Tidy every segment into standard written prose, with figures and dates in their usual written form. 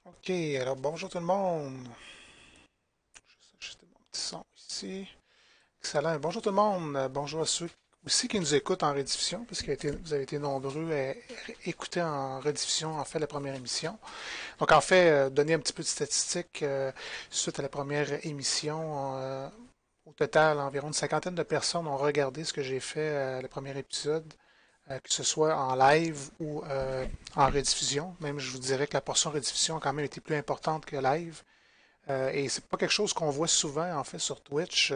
Ok, alors bonjour tout le monde. Je vais ajuster mon petit son ici. Excellent. Bonjour tout le monde. Bonjour à ceux aussi qui nous écoutent en rediffusion, parce que vous avez été nombreux à écouter en rediffusion, en fait, la première émission. Donc, en fait, donner un petit peu de statistiques suite à la première émission. Au total, environ une cinquantaine de personnes ont regardé ce que j'ai fait le premier épisode, que ce soit en live ou en rediffusion. Même, je vous dirais que la portion rediffusion a quand même été plus importante que live. Et c'est pas quelque chose qu'on voit souvent, en fait, sur Twitch.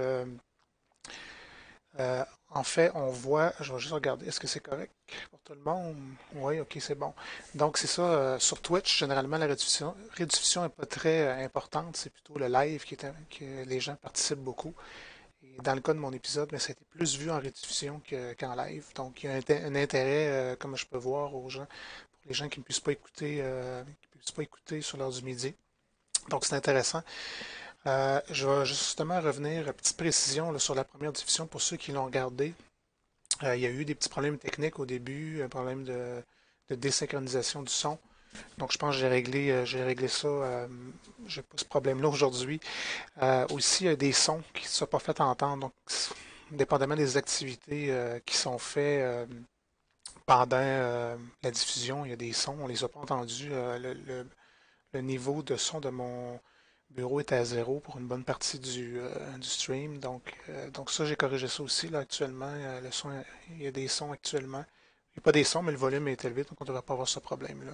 En fait, on voit, je vais juste regarder, est-ce que c'est correct pour tout le monde? Oui, ok, c'est bon. Donc, c'est ça, sur Twitch, généralement, la rediffusion n'est pas très importante, c'est plutôt le live que les gens participent beaucoup. Et dans le cas de mon épisode, mais ça a été plus vu en rediffusion qu'en live. Donc, il y a un intérêt, comme je peux voir, aux gens, pour les gens qui ne puissent pas écouter, sur l'heure du midi. Donc, c'est intéressant. Je vais justement revenir, petite précision là, sur la première diffusion pour ceux qui l'ont regardé. Il y a eu des petits problèmes techniques au début, un problème de désynchronisation du son. Donc je pense que j'ai réglé ça. J'ai pas ce problème-là aujourd'hui. Aussi, il y a des sons qui ne sont pas fait entendre. Donc, dépendamment des activités qui sont faites pendant la diffusion, il y a des sons, on les a pas entendus. Le niveau de son de mon bureau est à zéro pour une bonne partie du stream. Donc ça, j'ai corrigé ça aussi là, actuellement. Le son, il y a des sons actuellement. Il n'y a pas des sons, mais le volume est élevé, donc on ne devrait pas avoir ce problème-là.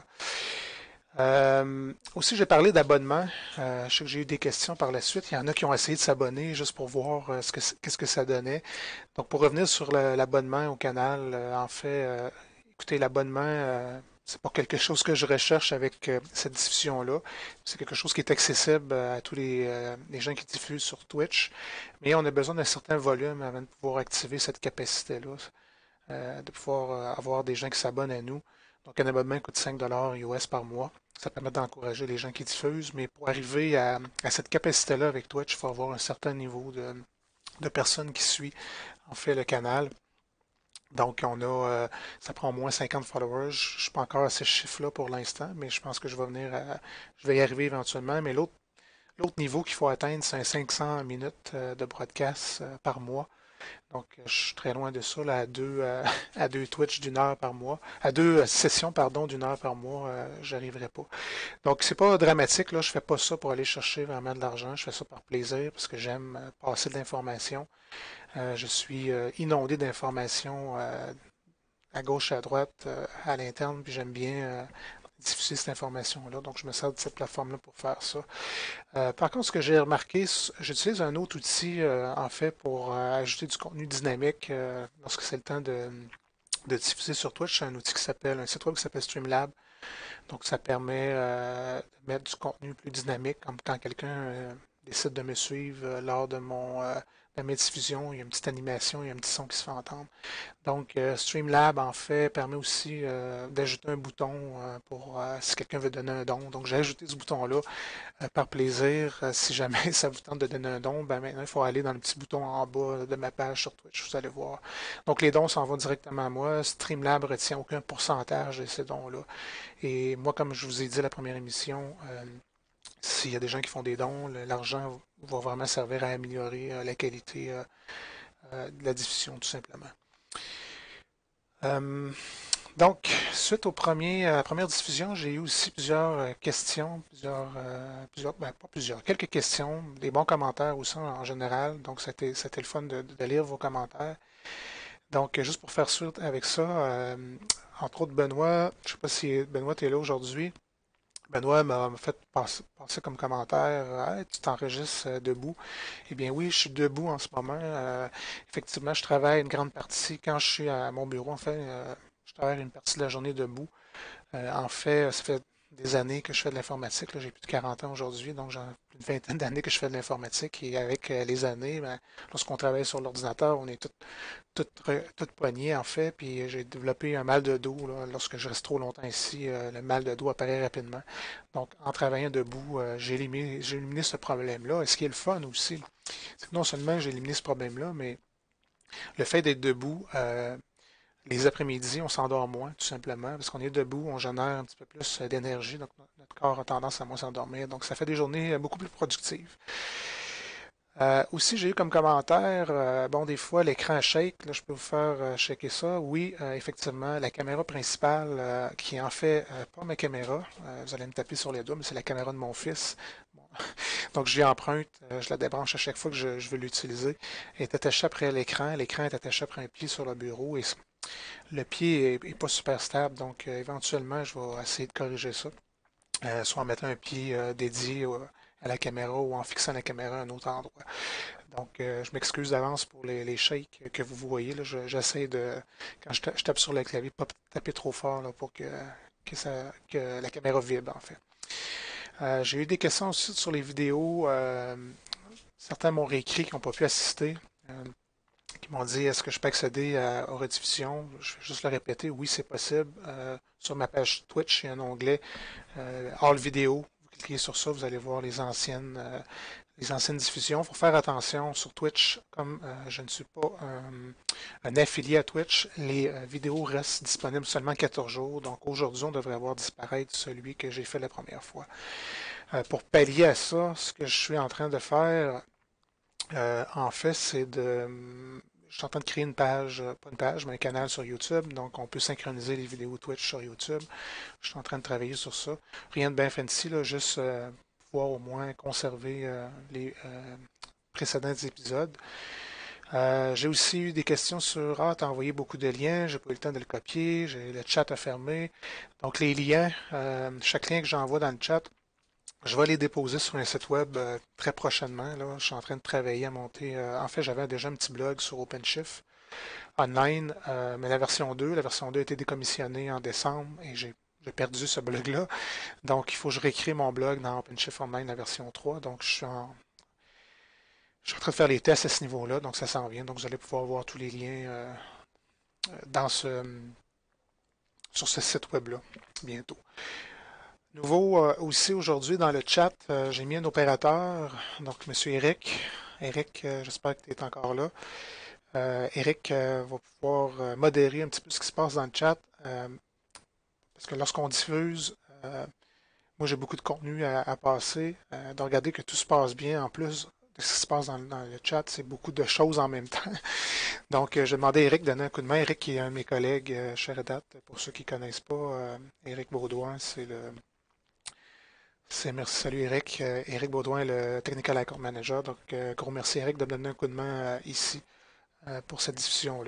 Aussi, j'ai parlé d'abonnement. Je sais que j'ai eu des questions par la suite. Il y en a qui ont essayé de s'abonner juste pour voir qu'est-ce que ça donnait. Donc, pour revenir sur l'abonnement au canal, en fait, écoutez, l'abonnement, c'est pas quelque chose que je recherche avec cette diffusion-là. C'est quelque chose qui est accessible à tous les gens qui diffusent sur Twitch. Mais on a besoin d'un certain volume avant de pouvoir activer cette capacité-là, de pouvoir avoir des gens qui s'abonnent à nous. Donc, un abonnement coûte 5 US par mois. Ça permet d'encourager les gens qui diffusent, mais pour arriver à cette capacité-là avec Twitch, il faut avoir un certain niveau de personnes qui suivent en fait le canal. Donc, ça prend au moins 50 followers. Je ne suis pas encore à ces chiffres-là pour l'instant, mais je pense que je vais y arriver éventuellement. Mais l'autre niveau qu'il faut atteindre, c'est un 500 minutes de broadcast par mois. Donc, je suis très loin de ça, là, à deux Twitch d'une heure par mois, à deux sessions, pardon, d'une heure par mois, j'arriverai pas. Donc, c'est pas dramatique, là, je fais pas ça pour aller chercher vraiment de l'argent, je fais ça par plaisir, parce que j'aime passer de l'information. Je suis inondé d'informations à gauche et à droite, à l'interne, puis j'aime bien diffuser cette information-là. Donc, je me sers de cette plateforme-là pour faire ça. Par contre, ce que j'ai remarqué, j'utilise un autre outil, en fait, pour ajouter du contenu dynamique lorsque c'est le temps de diffuser sur Twitch. C'est un site web qui s'appelle Streamlab. Donc, ça permet de mettre du contenu plus dynamique, comme quand quelqu'un décide de me suivre lors de mes diffusions. Il y a une petite animation, il y a un petit son qui se fait entendre. Donc, Streamlab, en fait, permet aussi d'ajouter un bouton pour si quelqu'un veut donner un don. Donc, j'ai ajouté ce bouton-là par plaisir. Si jamais ça vous tente de donner un don, ben maintenant, il faut aller dans le petit bouton en bas de ma page sur Twitch. Vous allez voir. Donc, les dons s'en vont directement à moi. Streamlab ne retient aucun pourcentage de ces dons-là. Et moi, comme je vous ai dit à la première émission, s'il y a des gens qui font des dons, l'argent va vraiment servir à améliorer la qualité de la diffusion, tout simplement. Euh, donc, suite à la première diffusion, j'ai eu aussi plusieurs questions, ben, pas plusieurs, quelques questions, des bons commentaires aussi en général. Donc, c'était le fun de lire vos commentaires. Donc, juste pour faire suite avec ça, entre autres, Benoît, je ne sais pas si Benoît est là aujourd'hui. Benoît m'a fait passer comme commentaire, Hey, tu t'enregistres debout. Eh bien oui, je suis debout en ce moment. Effectivement, je travaille une grande partie, quand je suis à mon bureau, en fait, je travaille une partie de la journée debout. En fait, ça fait des années que je fais de l'informatique. Là. J'ai plus de 40 ans aujourd'hui, donc j'ai plus de vingtaine d'années que je fais de l'informatique. Et avec les années, ben, lorsqu'on travaille sur l'ordinateur, on est tout poigné, en fait. Puis j'ai développé un mal de dos là, lorsque je reste trop longtemps ici. Le mal de dos apparaît rapidement. Donc, en travaillant debout, j'ai éliminé ce problème-là. Et ce qui est le fun aussi, c'est que non seulement j'ai éliminé ce problème-là, mais le fait d'être debout, Les après-midi, on s'endort moins, tout simplement, parce qu'on est debout, on génère un petit peu plus d'énergie, donc notre corps a tendance à moins s'endormir. Donc, ça fait des journées beaucoup plus productives. Aussi, j'ai eu comme commentaire, bon, des fois, l'écran shake, là, je peux vous faire checker ça. Oui, effectivement, la caméra principale, qui est en fait pas ma caméra, vous allez me taper sur les doigts, mais c'est la caméra de mon fils. Bon, donc, j'y emprunte, je la débranche à chaque fois que je veux l'utiliser. Elle est attachée après l'écran est attaché après un pied sur le bureau, et le pied est pas super stable, donc éventuellement, je vais essayer de corriger ça. Soit en mettant un pied dédié à la caméra ou en fixant la caméra à un autre endroit. Donc, je m'excuse d'avance pour les shakes que vous voyez. Là. J'essaie de, quand je tape sur le clavier, pas taper trop fort là, pour que la caméra vibre, en fait. J'ai eu des questions aussi sur les vidéos. Certains m'ont réécrit qui n'ont pas pu assister, qui m'ont dit est-ce que je peux accéder aux rediffusions. Je vais juste le répéter, oui, c'est possible. Sur ma page Twitch, il y a un onglet All Vidéo. Vous cliquez sur ça, vous allez voir les anciennes diffusions. Il faut faire attention sur Twitch, comme je ne suis pas un affilié à Twitch, les vidéos restent disponibles seulement 14 jours. Donc aujourd'hui, on devrait voir disparaître celui que j'ai fait la première fois. Pour pallier à ça, ce que je suis en train de faire, en fait, c'est de... Je suis en train de créer une page, pas une page, mais un canal sur YouTube. Donc, on peut synchroniser les vidéos Twitch sur YouTube. Je suis en train de travailler sur ça. Rien de bien fancy, là, juste pouvoir au moins conserver les précédents épisodes. J'ai aussi eu des questions sur Ah, t'as envoyé beaucoup de liens, j'ai pas eu le temps de le copier, j'ai le chat à fermer. Donc, les liens, chaque lien que j'envoie dans le chat, je vais les déposer sur un site web très prochainement. Là. Je suis en train de travailler à monter. En fait, j'avais déjà un petit blog sur OpenShift online, mais la version 2 a été décommissionnée en décembre et j'ai perdu ce blog-là. Donc, il faut que je réécris mon blog dans OpenShift Online, la version 3. Donc, je suis en train de faire les tests à ce niveau-là. Donc, ça s'en vient. Donc, vous allez pouvoir voir tous les liens dans sur ce site web-là bientôt. Nouveau aussi aujourd'hui dans le chat, j'ai mis un opérateur, donc Monsieur Eric. Eric, j'espère que tu es encore là. Eric va pouvoir modérer un petit peu ce qui se passe dans le chat, parce que lorsqu'on diffuse, moi j'ai beaucoup de contenu à passer, de regarder que tout se passe bien en plus de ce qui se passe dans le chat, c'est beaucoup de choses en même temps. Donc, j'ai demandé à Eric de donner un coup de main. Eric, qui est un de mes collègues chez Red Hat, pour ceux qui ne connaissent pas, Eric Baudouin, merci, salut Eric. Eric Baudouin est le Technical Account Manager. Donc, gros merci Eric de me donner un coup de main ici pour cette discussion-là.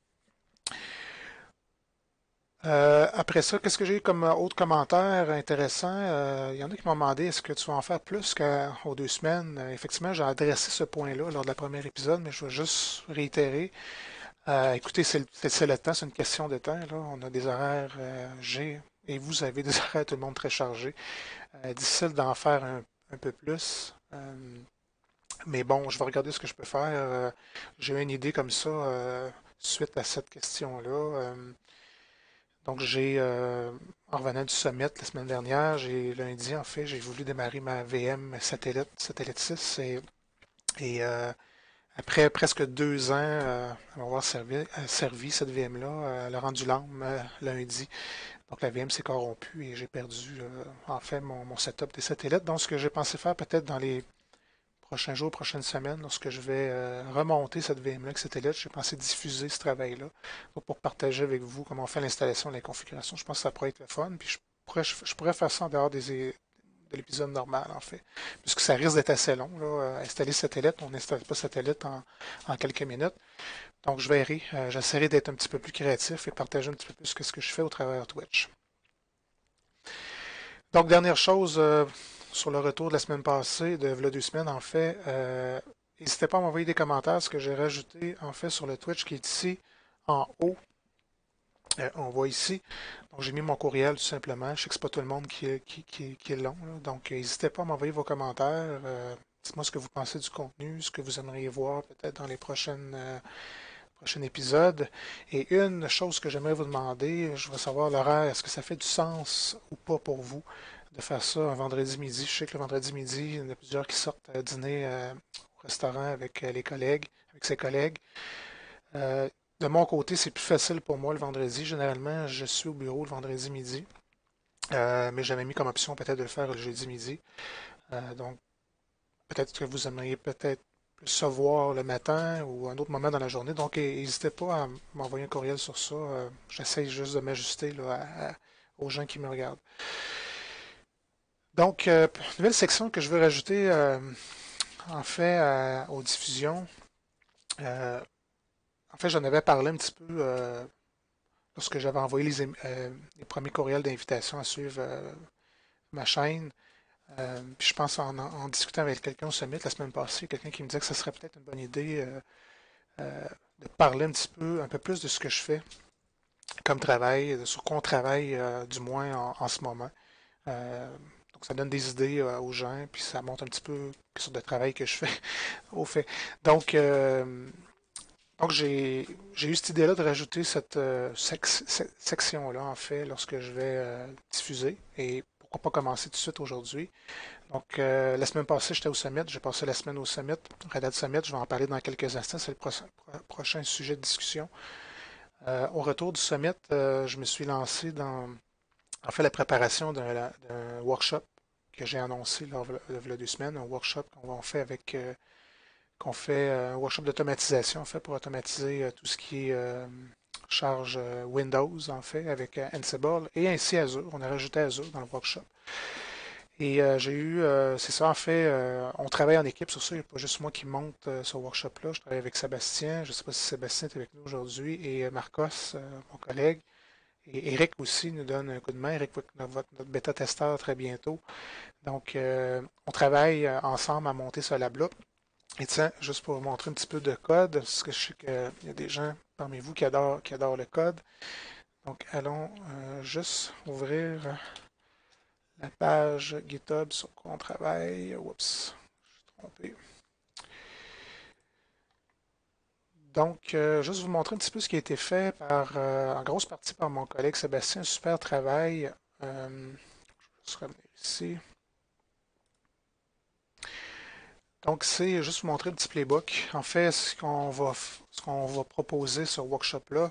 Après ça, qu'est-ce que j'ai eu comme autre commentaire intéressant? Il y en a qui m'ont demandé est-ce que tu vas en faire plus qu'aux 2 semaines? Effectivement, j'ai adressé ce point-là lors de la première épisode, mais je vais juste réitérer. Écoutez, c'est le temps, c'est une question de temps. Là. On a des horaires, j'ai et vous avez des horaires, tout le monde très chargés. Difficile d'en faire un peu plus. Mais bon, je vais regarder ce que je peux faire. J'ai une idée comme ça suite à cette question-là. Donc, en revenant du summit la semaine dernière, lundi, en fait, j'ai voulu démarrer ma VM satellite 6. Et après presque 2 ans à m'avoir servi cette VM-là, elle a rendu l'âme lundi. Donc, la VM s'est corrompue et j'ai perdu, en fait, mon setup des satellites. Donc, ce que j'ai pensé faire peut-être dans les prochains jours, prochaines semaines, lorsque je vais remonter cette VM-là avec satellite, j'ai pensé diffuser ce travail-là pour partager avec vous comment on fait l'installation et la configuration. Je pense que ça pourrait être le fun. Puis je pourrais faire ça en dehors de l'épisode normal, en fait. Puisque ça risque d'être assez long. Là. Installer satellite, on n'installe pas satellite en quelques minutes. Donc, je verrai. J'essaierai d'être un petit peu plus créatif et partager un petit peu plus ce que je fais au travers Twitch. Donc, dernière chose, sur le retour de la semaine passée, de là 2 semaines, en fait, n'hésitez pas à m'envoyer des commentaires, ce que j'ai rajouté, en fait, sur le Twitch qui est ici, en haut. On voit ici. Donc, j'ai mis mon courriel, tout simplement. Je sais que c'est pas tout le monde qui est long, là. Donc, n'hésitez pas à m'envoyer vos commentaires. Dites-moi ce que vous pensez du contenu, ce que vous aimeriez voir peut-être dans les prochains épisodes. Et une chose que j'aimerais vous demander, je veux savoir l'horaire, est-ce que ça fait du sens ou pas pour vous de faire ça un vendredi midi? Je sais que le vendredi midi, il y en a plusieurs qui sortent dîner au restaurant avec les collègues, avec ses collègues. de mon côté, c'est plus facile pour moi le vendredi. Généralement, je suis au bureau le vendredi midi, mais j'avais mis comme option peut-être de le faire le jeudi midi. Donc, peut-être que vous aimeriez peut-être plus se voir le matin ou un autre moment dans la journée. Donc, n'hésitez pas à m'envoyer un courriel sur ça. J'essaye juste de m'ajuster là, aux gens qui me regardent. Donc, nouvelle section que je veux rajouter, en fait, aux diffusions. Euh, En fait, j'en avais parlé un petit peu lorsque j'avais envoyé les premiers courriels d'invitation à suivre ma chaîne. Puis je pense en discutant avec quelqu'un au Summit la semaine passée, quelqu'un qui me disait que ce serait peut-être une bonne idée euh, de parler un peu plus de ce que je fais comme travail, de sur quoi on travaille du moins en ce moment. Euh, donc ça donne des idées aux gens, puis ça montre un petit peu quelle sorte de travail que je fais au fait. Donc, donc, j'ai eu cette idée-là de rajouter cette section-là, en fait, lorsque je vais diffuser. Et pourquoi pas commencer tout de suite aujourd'hui. Donc, la semaine passée, j'étais au Summit. J'ai passé la semaine au Summit, Red Hat Summit. Je vais en parler dans quelques instants. C'est le prochain sujet de discussion. Au retour du Summit, je me suis lancé dans, en fait, la préparation d'un workshop que j'ai annoncé il y a 2 semaines. Un workshop qu'on fait qu'on fait un workshop d'automatisation en fait pour automatiser tout ce qui est charge Windows en fait avec Ansible et ainsi Azure. On a rajouté Azure dans le workshop. Et c'est ça en fait, on travaille en équipe sur ça. Il n'y a pas juste moi qui monte ce workshop-là. Je travaille avec Sébastien. Je ne sais pas si Sébastien est avec nous aujourd'hui et Marcos, mon collègue. Et Eric aussi nous donne un coup de main. Eric va être notre bêta-testeur très bientôt. Donc, on travaille ensemble à monter ce lab-là. Et tiens, juste pour vous montrer un petit peu de code, parce que je sais qu'il y a des gens parmi vous qui adorent le code. Donc, allons juste ouvrir la page GitHub sur quoi on travaille. Oups, je suis trompé. Donc, juste vous montrer un petit peu ce qui a été fait en grosse partie par mon collègue Sébastien. Un super travail. Je vais revenir ici. Donc, c'est juste vous montrer le petit playbook. En fait, ce qu'on va proposer sur workshop-là,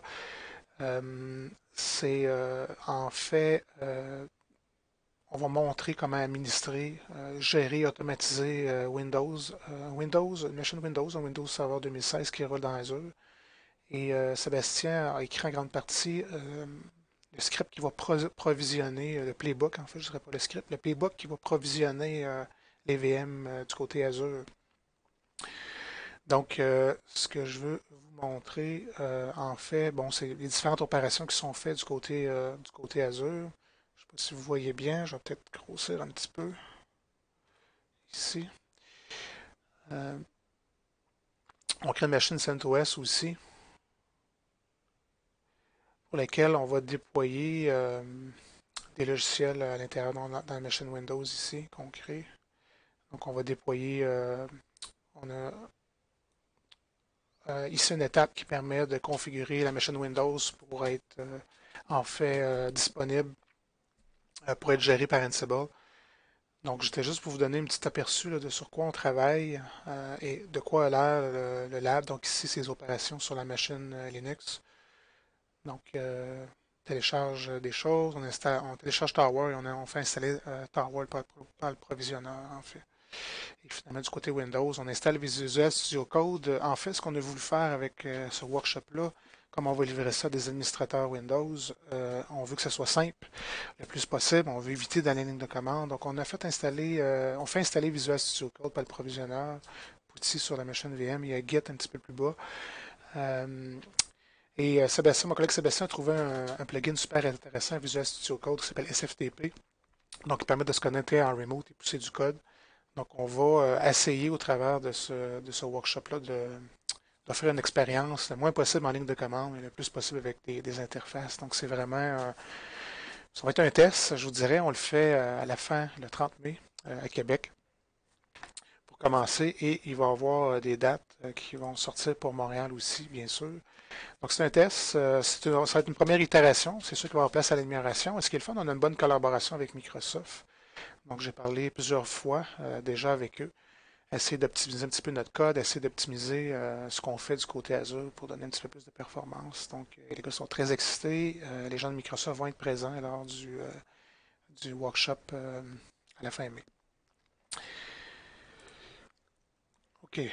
c'est en fait, on va montrer comment administrer, gérer, automatiser une machine Windows, un Windows Server 2016 qui roule dans Azure. Et Sébastien a écrit en grande partie le script qui va provisionner, le playbook, en fait, je ne dirais pas le script, le playbook qui va provisionner les VM du côté Azure. Donc, ce que je veux vous montrer, en fait, bon, c'est les différentes opérations qui sont faites du côté Azure. Je ne sais pas si vous voyez bien, je vais peut-être grossir un petit peu ici. Euh, on crée une machine CentOS aussi, pour laquelle on va déployer des logiciels à l'intérieur dans la machine Windows ici qu'on crée. Donc, on va déployer, on a ici une étape qui permet de configurer la machine Windows pour être en fait disponible pour être gérée par Ansible. Donc, j'étais juste pour vous donner un petit aperçu là, de sur quoi on travaille et de quoi a l'air le lab. Donc, ici, ces opérations sur la machine Linux. Donc, télécharge des choses, on télécharge Tower et on fait installer Tower par le provisionneur, en fait. Et finalement, du côté Windows, on installe Visual Studio Code. En fait, ce qu'on a voulu faire avec ce workshop-là, comme on va livrer ça à des administrateurs Windows, on veut que ce soit simple le plus possible. On veut éviter d'aller en ligne de commande. Donc, on fait installer Visual Studio Code par le provisionneur. Ici, sur la machine VM, il y a Git un petit peu plus bas. Euh, et Sébastien, mon collègue Sébastien a trouvé un plugin super intéressant à Visual Studio Code qui s'appelle SFTP. Donc, il permet de se connecter en remote et pousser du code. Donc, on va essayer au travers de ce workshop-là d'offrir une expérience le moins possible en ligne de commande et le plus possible avec des interfaces. Donc, c'est vraiment, ça va être un test, je vous dirais. On le fait à la fin, le 30 mai, à Québec, pour commencer. Et il va y avoir des dates qui vont sortir pour Montréal aussi, bien sûr. Donc, c'est un test. Ça va être une première itération. C'est sûr qu'il va y avoir place à l'amélioration. Et ce qui est le fun, on a une bonne collaboration avec Microsoft. Donc, j'ai parlé plusieurs fois déjà avec eux. essayer d'optimiser un petit peu notre code, essayer d'optimiser ce qu'on fait du côté Azure pour donner un petit peu plus de performance. Donc, les gars sont très excités. Les gens de Microsoft vont être présents lors du workshop à la fin mai. OK.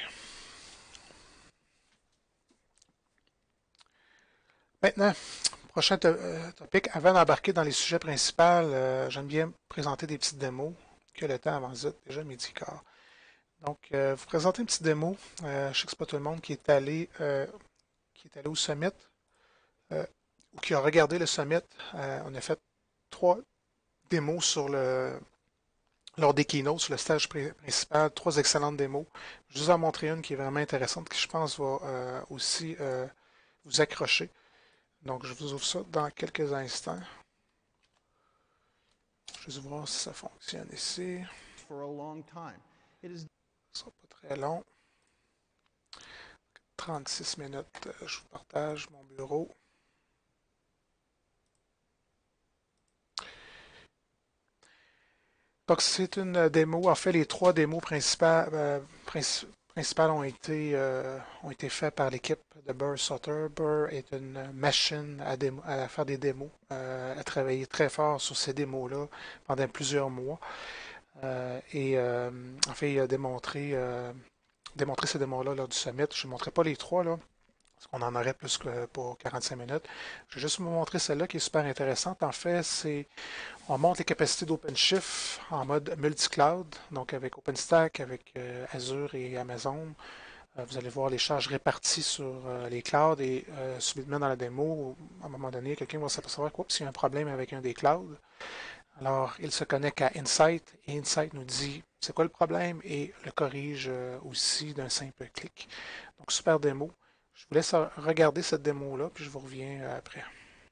Maintenant, prochain topic. Avant d'embarquer dans les sujets principaux, j'aime bien présenter des petites démos que le temps avance vite, déjà midi quart. Donc, vous présentez une petite démo. Je sais que c'est pas tout le monde qui est allé au summit euh, ou qui a regardé le summit. On a fait 3 démos lors des keynotes, sur le stage principal, 3 excellentes démos. Je vais vous en montrer une qui est vraiment intéressante, qui je pense va aussi vous accrocher. Donc, je vous ouvre ça dans quelques instants. Je vais voir si ça fonctionne ici. Ce ne sera pas très long. 36 minutes, je vous partage mon bureau. Donc, c'est une démo. En fait, les 3 démos principales ont été faites par l'équipe de Burr Sutter. Burr est une machine à faire des démos, à travailler très fort sur ces démos-là pendant plusieurs mois. En fait, il a démontré ces démos-là lors du summit. Je ne montrerai pas les 3, là, parce qu'on en aurait plus que pour 45 minutes. Je vais juste vous montrer celle-là qui est super intéressante. En fait, on montre les capacités d'OpenShift en mode multi-cloud, donc avec OpenStack, avec Azure et Amazon. Vous allez voir les charges réparties sur les clouds et subitement dans la démo, à un moment donné, quelqu'un va s'apercevoir qu'il y a un problème avec un des clouds. Alors, il se connecte à Insight et Insight nous dit c'est quoi le problème et le corrige aussi d'un simple clic. Donc, super démo. Je vous laisse regarder cette démo-là, puis je vous reviens après.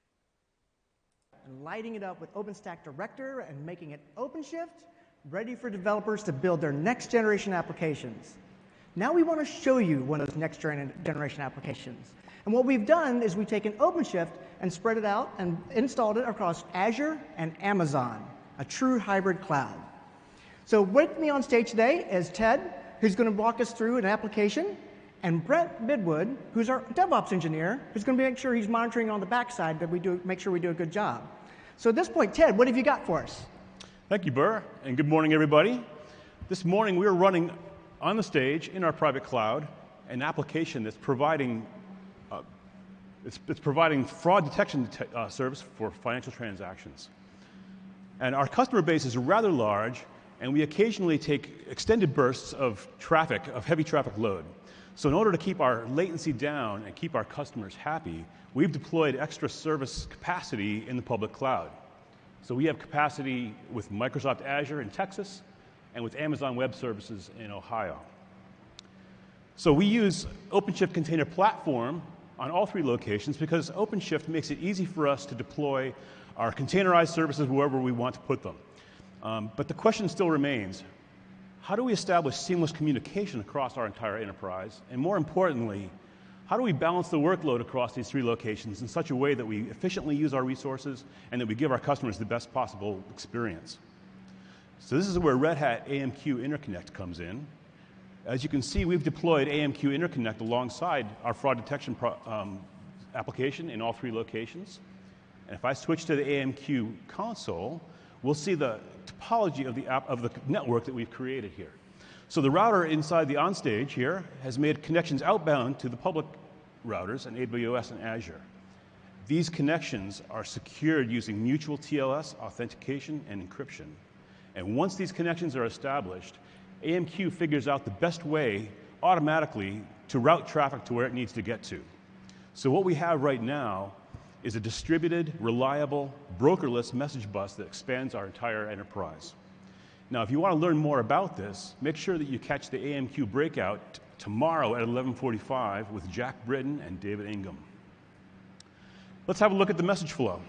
And lighting it up with OpenStack Director and making it OpenShift, ready for developers to build their next generation applications. Now we want to show you one of those next generation applications. And what we've done is we've taken OpenShift and spread it out and installed it across Azure and Amazon, a true hybrid cloud. So with me on stage today is Ted, who's going to walk us through an application, and Brent Midwood, who's our DevOps engineer, who's going to make sure he's monitoring on the backside that make sure we do a good job. So at this point, Ted, what have you got for us? Thank you, Burr, and good morning, everybody. This morning, we are running on the stage in our private cloud an application that's providing fraud detection service for financial transactions. And our customer base is rather large, and we occasionally take extended bursts of heavy traffic load. So in order to keep our latency down and keep our customers happy, we've deployed extra service capacity in the public cloud. So we have capacity with Microsoft Azure in Texas and with Amazon Web Services in Ohio. So we use OpenShift Container Platform on all 3 locations because OpenShift makes it easy for us to deploy our containerized services wherever we want to put them. But the question still remains, how do we establish seamless communication across our entire enterprise? And more importantly, how do we balance the workload across these 3 locations in such a way that we efficiently use our resources and that we give our customers the best possible experience? So this is where Red Hat AMQ Interconnect comes in. As you can see, we've deployed AMQ Interconnect alongside our fraud detection application in all 3 locations. And if I switch to the AMQ console, we'll see the topology of the network that we've created here. So the router inside the onstage here has made connections outbound to the public routers in AWS and Azure. These connections are secured using mutual TLS authentication and encryption. And once these connections are established, AMQ figures out the best way automatically to route traffic to where it needs to get to. So what we have right now is a distributed, reliable, brokerless message bus that expands our entire enterprise. Now, if you want to learn more about this, make sure that you catch the AMQ breakout tomorrow at 11:45 with Jack Britton and David Ingham. Let's have a look at the message flow.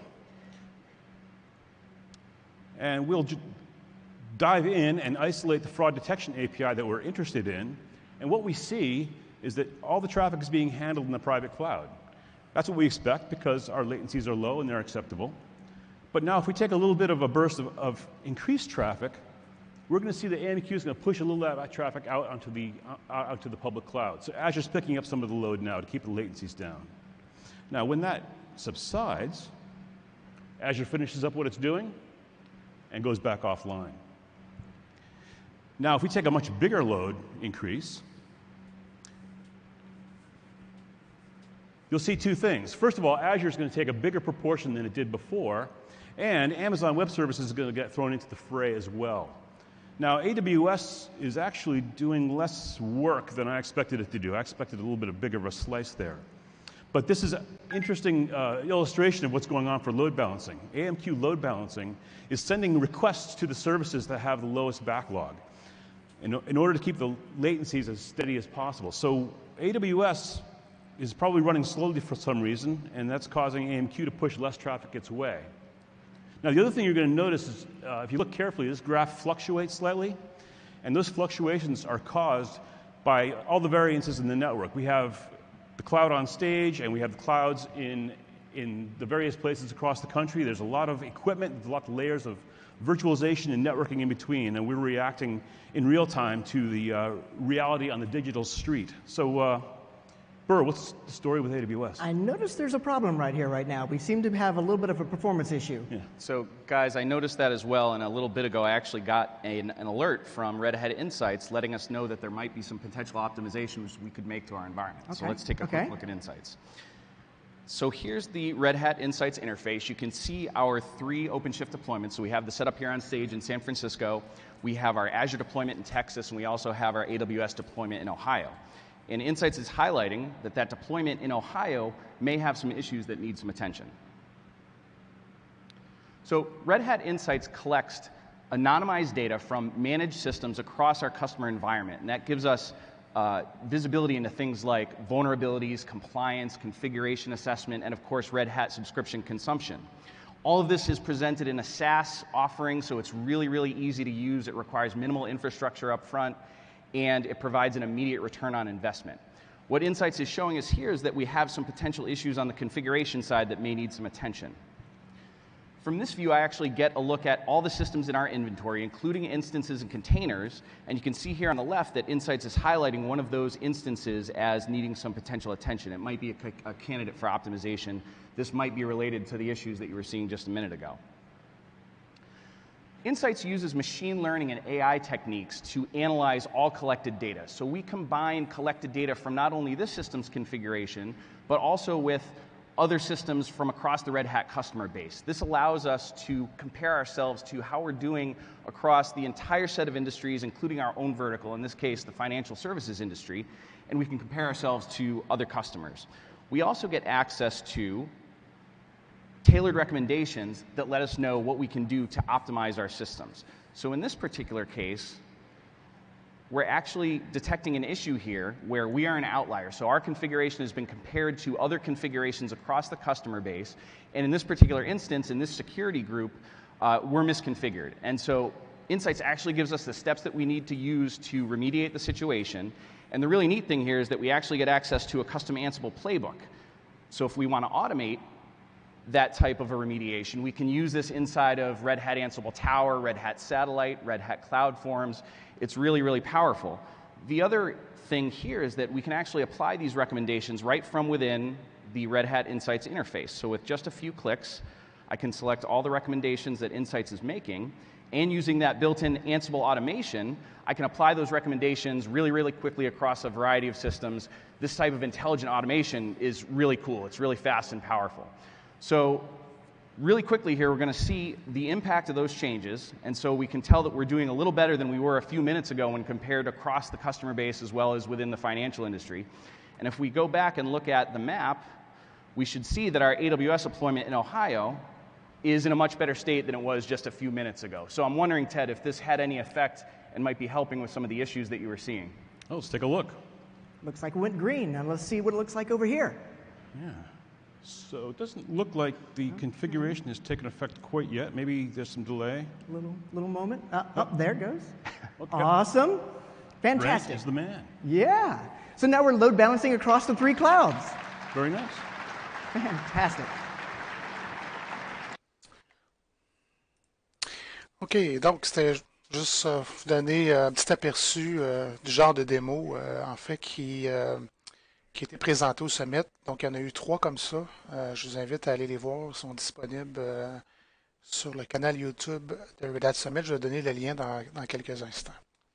And we'll dive in and isolate the fraud detection API that we're interested in. And what we see is that all the traffic is being handled in the private cloud. That's what we expect because our latencies are low and they're acceptable. But now if we take a little bit of a burst of increased traffic, we're going to see that AMQ is going to push a little of that traffic out onto the public cloud. So Azure's picking up some of the load now to keep the latencies down. Now, when that subsides, Azure finishes up what it's doing and goes back offline. Now, if we take a much bigger load increase, you'll see two things. First of all, Azure is going to take a bigger proportion than it did before, and Amazon Web Services is going to get thrown into the fray as well. Now, AWS is actually doing less work than I expected it to do. I expected a little bit bigger of a slice there. But this is an interesting illustration of what's going on for load balancing. AMQ load balancing is sending requests to the services that have the lowest backlog in order to keep the latencies as steady as possible. So AWS is probably running slowly for some reason, and that's causing AMQ to push less traffic its way. Now, the other thing you're going to notice is, if you look carefully, this graph fluctuates slightly, and those fluctuations are caused by all the variances in the network. We have the cloud on stage, and we have the clouds in the various places across the country. There's a lot of equipment, there's a lot of layers of virtualization and networking in between, and we're reacting in real time to the reality on the digital street. So, Burr, what's the story with AWS? I noticed there's a problem right here, right now. We seem to have a little bit of a performance issue. Yeah. So, guys, I noticed that as well, and a little bit ago I actually got an alert from Red Hat Insights letting us know that there might be some potential optimizations we could make to our environment. Okay. So let's take a quick look at Insights. So here's the Red Hat Insights interface. You can see our 3 OpenShift deployments. So we have the setup here on stage in San Francisco. We have our Azure deployment in Texas, and we also have our AWS deployment in Ohio. And Insights is highlighting that that deployment in Ohio may have some issues that need some attention. So Red Hat Insights collects anonymized data from managed systems across our customer environment, and that gives us visibility into things like vulnerabilities, compliance, configuration assessment, and of course Red Hat subscription consumption. All of this is presented in a SaaS offering, so it's really, really easy to use. It requires minimal infrastructure up front, and it provides an immediate return on investment. What Insights is showing us here is that we have some potential issues on the configuration side that may need some attention. From this view, I actually get a look at all the systems in our inventory, including instances and containers, and you can see here on the left that Insights is highlighting one of those instances as needing some potential attention. It might be a candidate for optimization. This might be related to the issues that you were seeing just a minute ago. Insights uses machine learning and AI techniques to analyze all collected data. So we combine collected data from not only this system's configuration, but also with other systems from across the Red Hat customer base. This allows us to compare ourselves to how we're doing across the entire set of industries, including our own vertical, in this case, the financial services industry, and we can compare ourselves to other customers. We also get access to tailored recommendations that let us know what we can do to optimize our systems. So in this particular case, we're actually detecting an issue here where we are an outlier. So our configuration has been compared to other configurations across the customer base, and in this particular instance, in this security group, we're misconfigured. And so Insights actually gives us the steps that we need to use to remediate the situation. And the really neat thing here is that we actually get access to a custom Ansible playbook. So if we want to automate that type of a remediation, we can use this inside of Red Hat Ansible Tower, Red Hat Satellite, Red Hat CloudForms. It's really, really powerful. The other thing here is that we can actually apply these recommendations right from within the Red Hat Insights interface. So with just a few clicks, I can select all the recommendations that Insights is making, and using that built-in Ansible automation, I can apply those recommendations really, really quickly across a variety of systems. This type of intelligent automation is really cool. It's really fast and powerful. So really quickly here, we're going to see the impact of those changes, and so we can tell that we're doing a little better than we were a few minutes ago when compared across the customer base as well as within the financial industry. And if we go back and look at the map, we should see that our AWS deployment in Ohio is in a much better state than it was just a few minutes ago. So I'm wondering, Ted, if this had any effect and might be helping with some of the issues that you were seeing. Oh, let's take a look. Looks like it went green. Now let's see what it looks like over here. Yeah. So it doesn't look like the configuration has taken effect quite yet. Maybe there's some delay. Little moment. There it goes. Okay. Awesome. Fantastic. Brent is the man. Yeah. So now we're load balancing across the 3 clouds. Very nice. Fantastic. OK, donc c'était Juste vous donner un petit aperçu du genre de démo, en fait, qui a été présenté au Summit. Donc, il y en a eu 3 comme ça. Je vous invite à aller les voir. Ils sont disponibles sur le canal YouTube de Red Hat Summit. Je vais donner le lien dans quelques instants.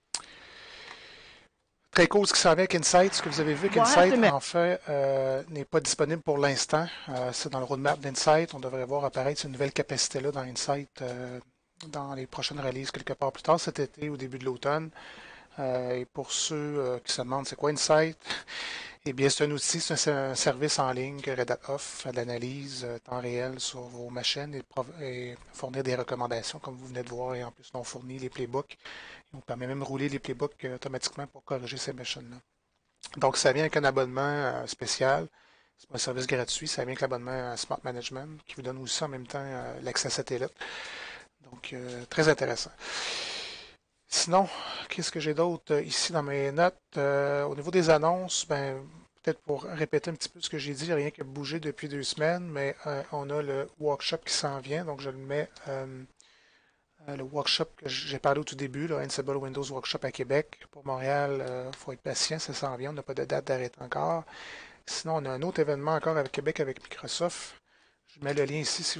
Très cool ce qui s'en vient avec Insight. Ce que vous avez vu qu'Insight, en fait, n'est pas disponible pour l'instant. C'est dans le roadmap d'Insight. On devrait voir apparaître cette nouvelle capacité-là dans Insight dans les prochaines releases quelque part plus tard cet été, au début de l'automne. Et pour ceux qui se demandent c'est quoi Insight, eh bien c'est un outil, c'est un service en ligne que Red Hat offre d'analyse temps réel sur vos machines et fournir des recommandations comme vous venez de voir. Et en plus, on fournit les playbooks. On permet même rouler les playbooks automatiquement pour corriger ces machines-là. Donc ça vient avec un abonnement spécial. C'est pas un service gratuit, ça vient avec l'abonnement Smart Management qui vous donne aussi en même temps l'accès satellite. Donc très intéressant. Sinon, qu'est-ce que j'ai d'autre ici dans mes notes? Au niveau des annonces, ben, peut-être pour répéter un petit peu ce que j'ai dit, rien que bougé depuis 2 semaines, mais on a le workshop qui s'en vient, donc je le mets, le workshop que j'ai parlé au tout début, là, Ansible Windows Workshop à Québec. Pour Montréal, il faut être patient, ça s'en vient, on n'a pas de date d'arrêt encore. Sinon, on a un autre événement encore avec Québec avec Microsoft. Je mets le lien ici si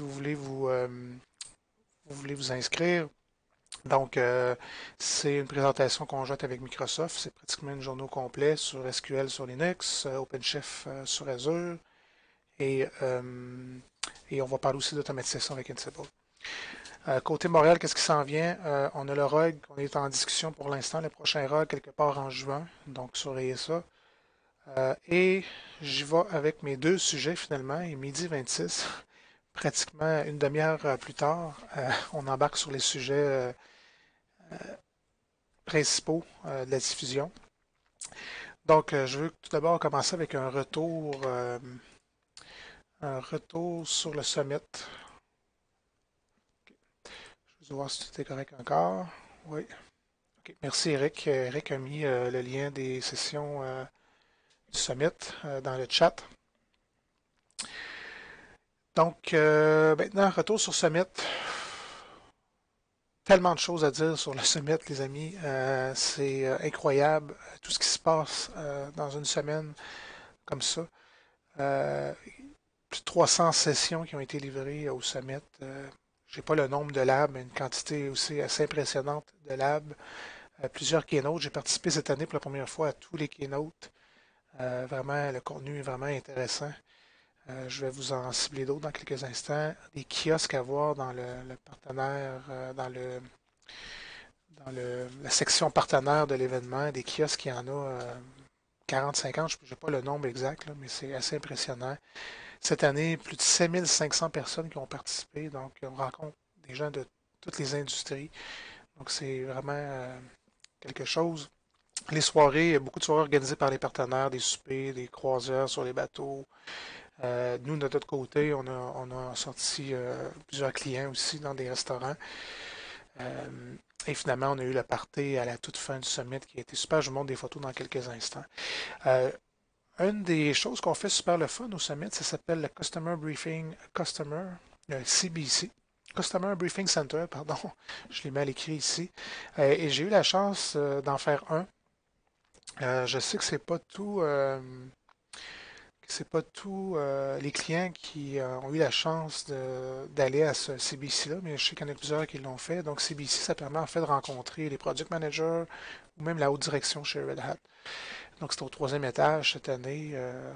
vous voulez vous inscrire. Donc, c'est une présentation conjointe avec Microsoft. C'est pratiquement une journée au complet sur SQL sur Linux, OpenShift sur Azure. Et, et on va parler aussi d'automatisation avec Ansible. Côté Montréal, qu'est-ce qui s'en vient? On a le RUG, on est en discussion pour l'instant. Le prochain RUG, quelque part en juin. Donc, surveillez ça. Et j'y vais avec mes 2 sujets finalement. Et midi 26, pratiquement une demi-heure plus tard, on embarque sur les sujets principaux de la diffusion. Donc, je veux tout d'abord commencer avec un retour sur le summit. Okay. Je vais voir si tout est correct encore. Oui. Okay. Merci Eric. Eric a mis le lien des sessions du summit dans le chat. Donc, maintenant, retour sur summit. Tellement de choses à dire sur le summit, les amis. C'est incroyable tout ce qui se passe dans une semaine comme ça. Plus de 300 sessions qui ont été livrées au summit. Je n'ai pas le nombre de labs, mais une quantité aussi assez impressionnante de labs. Plusieurs keynotes. J'ai participé cette année pour la première fois à tous les keynotes. Vraiment, le contenu est vraiment intéressant. Je vais vous en cibler d'autres dans quelques instants. Des kiosques à voir dans le partenaire, la section partenaire de l'événement. Des kiosques, il y en a 40-50, je n'ai pas le nombre exact, là, mais c'est assez impressionnant. Cette année, plus de 7500 personnes qui ont participé, donc on rencontre des gens de toutes les industries. Donc c'est vraiment quelque chose. Les soirées, beaucoup de soirées organisées par les partenaires, des soupers, des croisières sur les bateaux. Nous, de notre côté, on a sorti plusieurs clients aussi dans des restaurants. Et finalement, on a eu le party à la toute fin du summit qui a été super. Je vous montre des photos dans quelques instants. Une des choses qu'on fait super le fun au summit, ça s'appelle le Customer Briefing CBC. Customer Briefing Center, pardon. Je l'ai mal écrit ici. Et j'ai eu la chance d'en faire un. Je sais que c'est pas tous les clients qui ont eu la chance d'aller à ce CBC-là, mais je sais qu'il y en a plusieurs qui l'ont fait. Donc, CBC, ça permet en fait de rencontrer les product managers ou même la haute direction chez Red Hat. Donc, c'est au 3e étage cette année.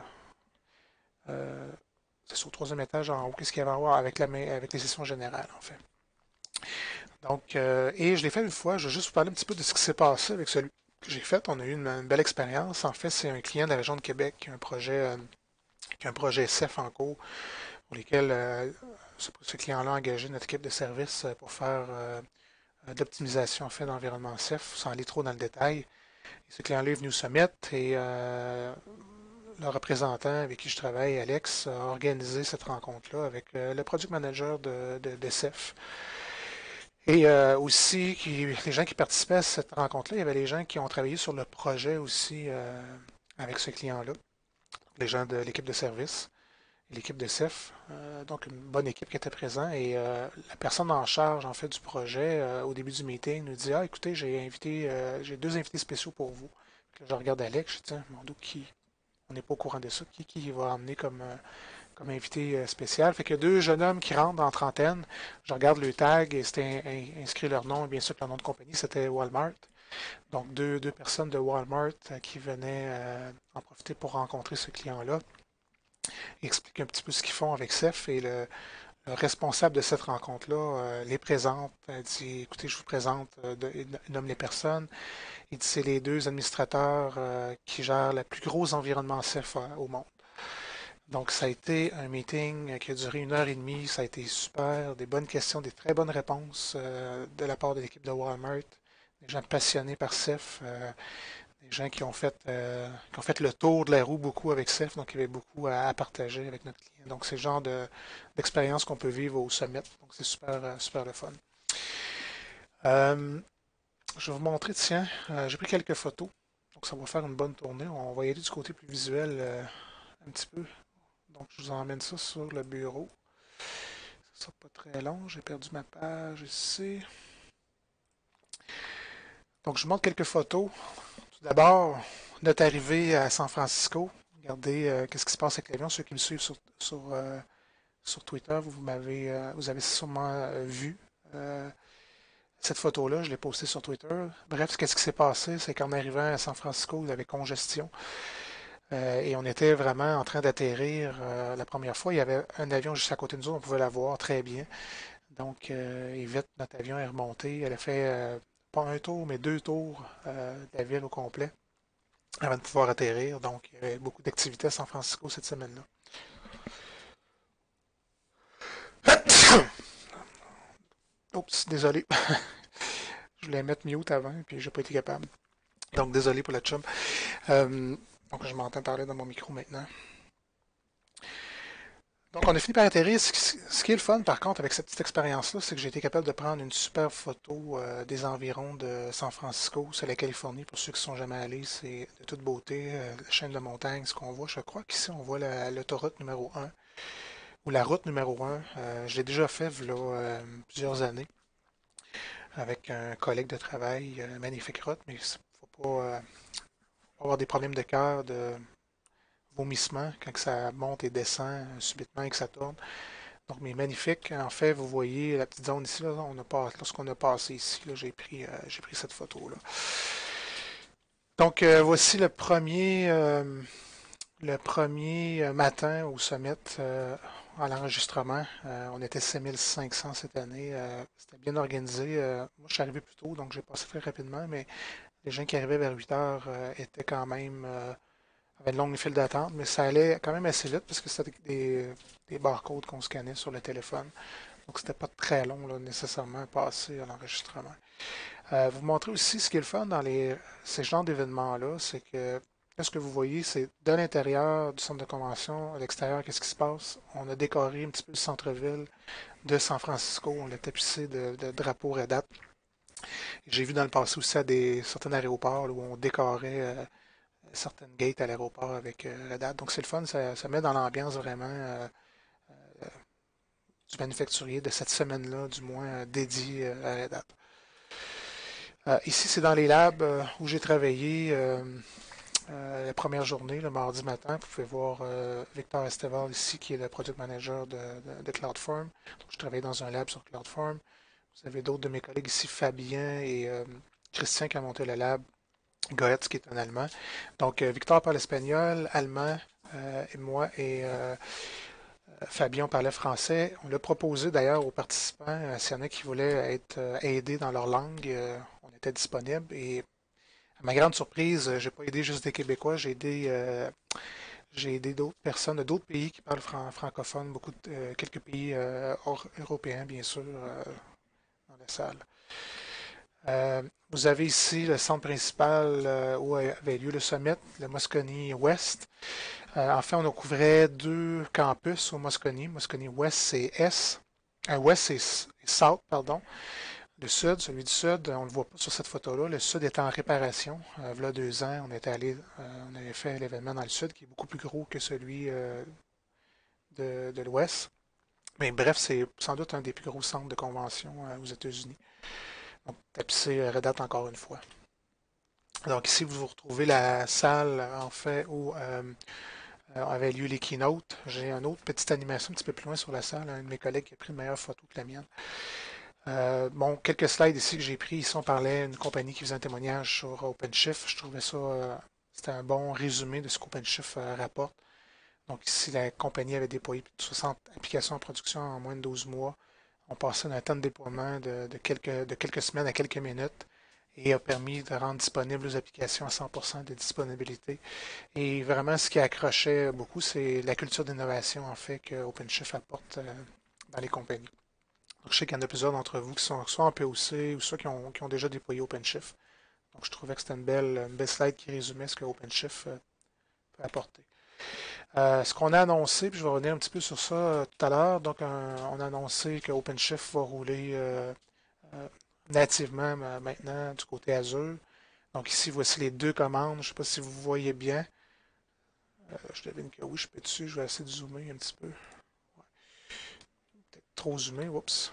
C'est au 3e étage en haut. Qu'est-ce qu'il y avait à voir avec les sessions générales, en fait. Donc, et je l'ai fait une fois. Je vais juste vous parler un petit peu de ce qui s'est passé avec celui que j'ai fait. On a eu une belle expérience. En fait, c'est un client de la région de Québec qui a un projet SF en cours pour lesquels ce client-là a engagé notre équipe de service pour faire de l'optimisation en fait d'environnement CEF, sans aller trop dans le détail. Et ce client-là est venu au summit et le représentant avec qui je travaille, Alex, a organisé cette rencontre-là avec le product manager de CEF. Et aussi, les gens qui participaient à cette rencontre-là, il y avait les gens qui ont travaillé sur le projet aussi avec ce client-là, les gens de l'équipe de service. l'équipe de CEF, donc une bonne équipe qui était présente. Et la personne en charge, en fait, du projet, au début du meeting, nous dit, ah, écoutez, j'ai deux invités spéciaux pour vous. Puis là, je regarde Alex, je dis, tiens, mon Dieu, on n'est pas au courant de ça, qui va emmener comme invité spécial. Fait qu'il y a deux jeunes hommes qui rentrent en trentaine. Je regarde le tag et c'était inscrit leur nom. Et bien sûr que leur nom de compagnie, c'était Walmart. Donc, deux personnes de Walmart qui venaient en profiter pour rencontrer ce client-là. Expliquer un petit peu ce qu'ils font avec CEF et le responsable de cette rencontre-là les présente. Il dit, écoutez, je vous présente, il nomme les personnes. Il dit, c'est les deux administrateurs qui gèrent le plus gros environnement CEF au monde. Donc, ça a été un meeting qui a duré 1 heure et demie. Ça a été super, des bonnes questions, des très bonnes réponses de la part de l'équipe de Walmart, des gens passionnés par CEF, des gens qui ont fait le tour de la roue beaucoup avec CEF, donc il y avait beaucoup à partager avec notre client. Donc, c'est le genre d'expérience qu'on peut vivre au Summit. Donc, c'est super, super le fun. Je vais vous montrer, tiens, j'ai pris quelques photos. Donc, ça va faire une bonne tournée. On va y aller du côté plus visuel un petit peu. Donc, je vous emmène ça sur le bureau. Ça sera pas très long. J'ai perdu ma page ici. Donc, je vous montre quelques photos. Tout d'abord, notre arrivée à San Francisco. Regardez qu'est-ce qui se passe avec l'avion. Ceux qui me suivent sur Twitter, vous avez sûrement vu cette photo-là. Je l'ai postée sur Twitter. Bref, qu'est-ce qui s'est passé? C'est qu'en arrivant à San Francisco, il y avait congestion. Et on était vraiment en train d'atterrir la première fois. Il y avait un avion juste à côté de nous, on pouvait la voir très bien. Donc, et vite, notre avion est remonté. Elle a fait pas un tour, mais 2 tours de la ville au complet avant de pouvoir atterrir. Donc, il y avait beaucoup d'activités à San Francisco cette semaine-là. Oups, désolé. Je voulais mettre mute avant, puis j'ai pas été capable. Donc, désolé pour la chum. Donc, je m'entends parler dans mon micro maintenant. Donc, on a fini par atterrir. Ce qui est le fun, par contre, avec cette petite expérience-là, c'est que j'ai été capable de prendre une super photo des environs de San Francisco. C'est la Californie, pour ceux qui ne sont jamais allés. C'est de toute beauté. La chaîne de montagne, ce qu'on voit, je crois qu'ici, on voit l'autoroute numéro 1 ou la route numéro 1. Je l'ai déjà fait il y a plusieurs années avec un collègue de travail, magnifique route, mais il ne faut pas avoir des problèmes de cœur, de vomissement quand ça monte et descend subitement et que ça tourne. Donc, mais magnifique. En fait, vous voyez la petite zone ici, là, lorsqu'on a passé ici, j'ai pris cette photo-là. Donc, voici le premier matin au Summit à l'enregistrement. On était 6500 cette année. C'était bien organisé. Moi, je suis arrivé plus tôt, donc j'ai passé très rapidement, mais les gens qui arrivaient vers 8 heures étaient quand même avait une longue file d'attente, mais ça allait quand même assez vite parce que c'était des barcodes qu'on scannait sur le téléphone. Donc, c'était pas très long, là, nécessairement, à passer à l'enregistrement. Vous montrez aussi ce qui est le fun dans ces genres d'événements-là, c'est que là, ce que vous voyez, c'est de l'intérieur du centre de convention, à l'extérieur, qu'est-ce qui se passe? On a décoré un petit peu le centre-ville de San Francisco, on l'a tapissé de drapeaux Red Hat. J'ai vu dans le passé aussi à certains aéroports là, où on décorait certaines gates à l'aéroport avec Red Hat. Donc c'est le fun, ça met dans l'ambiance vraiment du manufacturier de cette semaine-là, du moins dédié à Red Hat. Ici, c'est dans les labs où j'ai travaillé la première journée, le mardi matin. Vous pouvez voir Victor Esteval ici, qui est le product manager de CloudForm. Donc, je travaille dans un lab sur CloudForm. Vous avez d'autres de mes collègues ici, Fabien et Christian, qui a monté le lab. Goetz, qui est un Allemand. Donc, Victor parle espagnol, allemand, et moi et Fabien parlait français. On l'a proposé d'ailleurs aux participants, s'il y en a qui voulaient être aidés dans leur langue, on était disponible. Et à ma grande surprise, j'ai pas aidé juste des Québécois, j'ai aidé d'autres personnes de d'autres pays qui parlent francophone, quelques pays européens, bien sûr, dans la salle. Vous avez ici le centre principal où avait lieu le summit, le Moscone West. En fait, on couvrait 2 campus au Moscone. Moscone West, c'est West, c'est South, pardon. Le sud, celui du sud, on ne le voit pas sur cette photo-là. Le sud est en réparation. Il y a 2 ans, on avait fait l'événement dans le sud qui est beaucoup plus gros que celui de l'Ouest. Mais bref, c'est sans doute un des plus gros centres de convention aux États-Unis. Donc, tapissez Red Hat encore une fois. Donc ici, vous retrouvez la salle, en fait, où avaient lieu les keynotes. J'ai une autre petite animation un petit peu plus loin sur la salle. Un de mes collègues qui a pris une meilleure photo que la mienne. Bon, quelques slides ici que j'ai pris. Ici, on parlait d'une compagnie qui faisait un témoignage sur OpenShift. Je trouvais ça, c'était un bon résumé de ce qu'OpenShift rapporte. Donc ici, la compagnie avait déployé plus de 60 applications en production en moins de 12 mois. On passait d'un temps de déploiement de quelques semaines à quelques minutes et a permis de rendre disponibles les applications à 100% de disponibilité. Et vraiment, ce qui accrochait beaucoup, c'est la culture d'innovation, en fait, que OpenShift apporte dans les compagnies. Donc, je sais qu'il y en a plusieurs d'entre vous qui sont soit en POC ou soit qui ont déjà déployé OpenShift. Donc, je trouvais que c'était une belle slide qui résumait ce que OpenShift peut apporter. Ce qu'on a annoncé, puis je vais revenir un petit peu sur ça tout à l'heure. Donc, on a annoncé que OpenShift va rouler nativement maintenant du côté Azure. Donc, ici, voici les deux commandes. Je ne sais pas si vous voyez bien. Je devine que oui, je peux dessus. Je vais essayer de zoomer un petit peu. Ouais. Peut-être trop zoomé. Oups.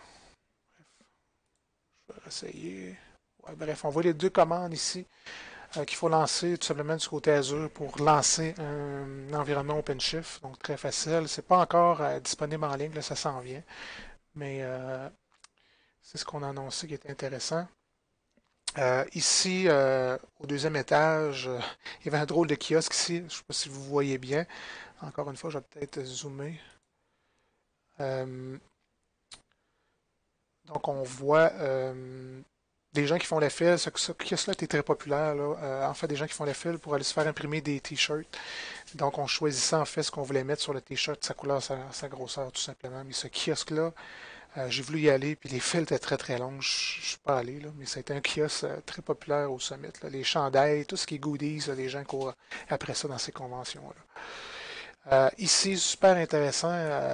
Je vais essayer. Ouais, bref, on voit les deux commandes ici qu'il faut lancer tout simplement du côté Azure pour lancer un environnement OpenShift. Donc, très facile. C'est pas encore disponible en ligne, là, ça s'en vient. Mais c'est ce qu'on a annoncé qui est intéressant. Ici, au deuxième étage, il y avait un drôle de kiosque ici. Je ne sais pas si vous voyez bien. Encore une fois, je vais peut-être zoomer. Donc, on voit des gens qui font les fils. Ce kiosque-là était très populaire, là. En fait, des gens qui font les fils pour aller se faire imprimer des t-shirts. Donc, on choisissait en fait ce qu'on voulait mettre sur le t-shirt, sa couleur, sa grosseur, tout simplement. Mais ce kiosque-là, j'ai voulu y aller, puis les fils étaient très très longs. Je ne suis pas allé, là, mais c'était un kiosque très populaire au Summit, là. Les chandails, tout ce qui est goodies, là, les gens courent après ça dans ces conventions-là. Ici, super intéressant.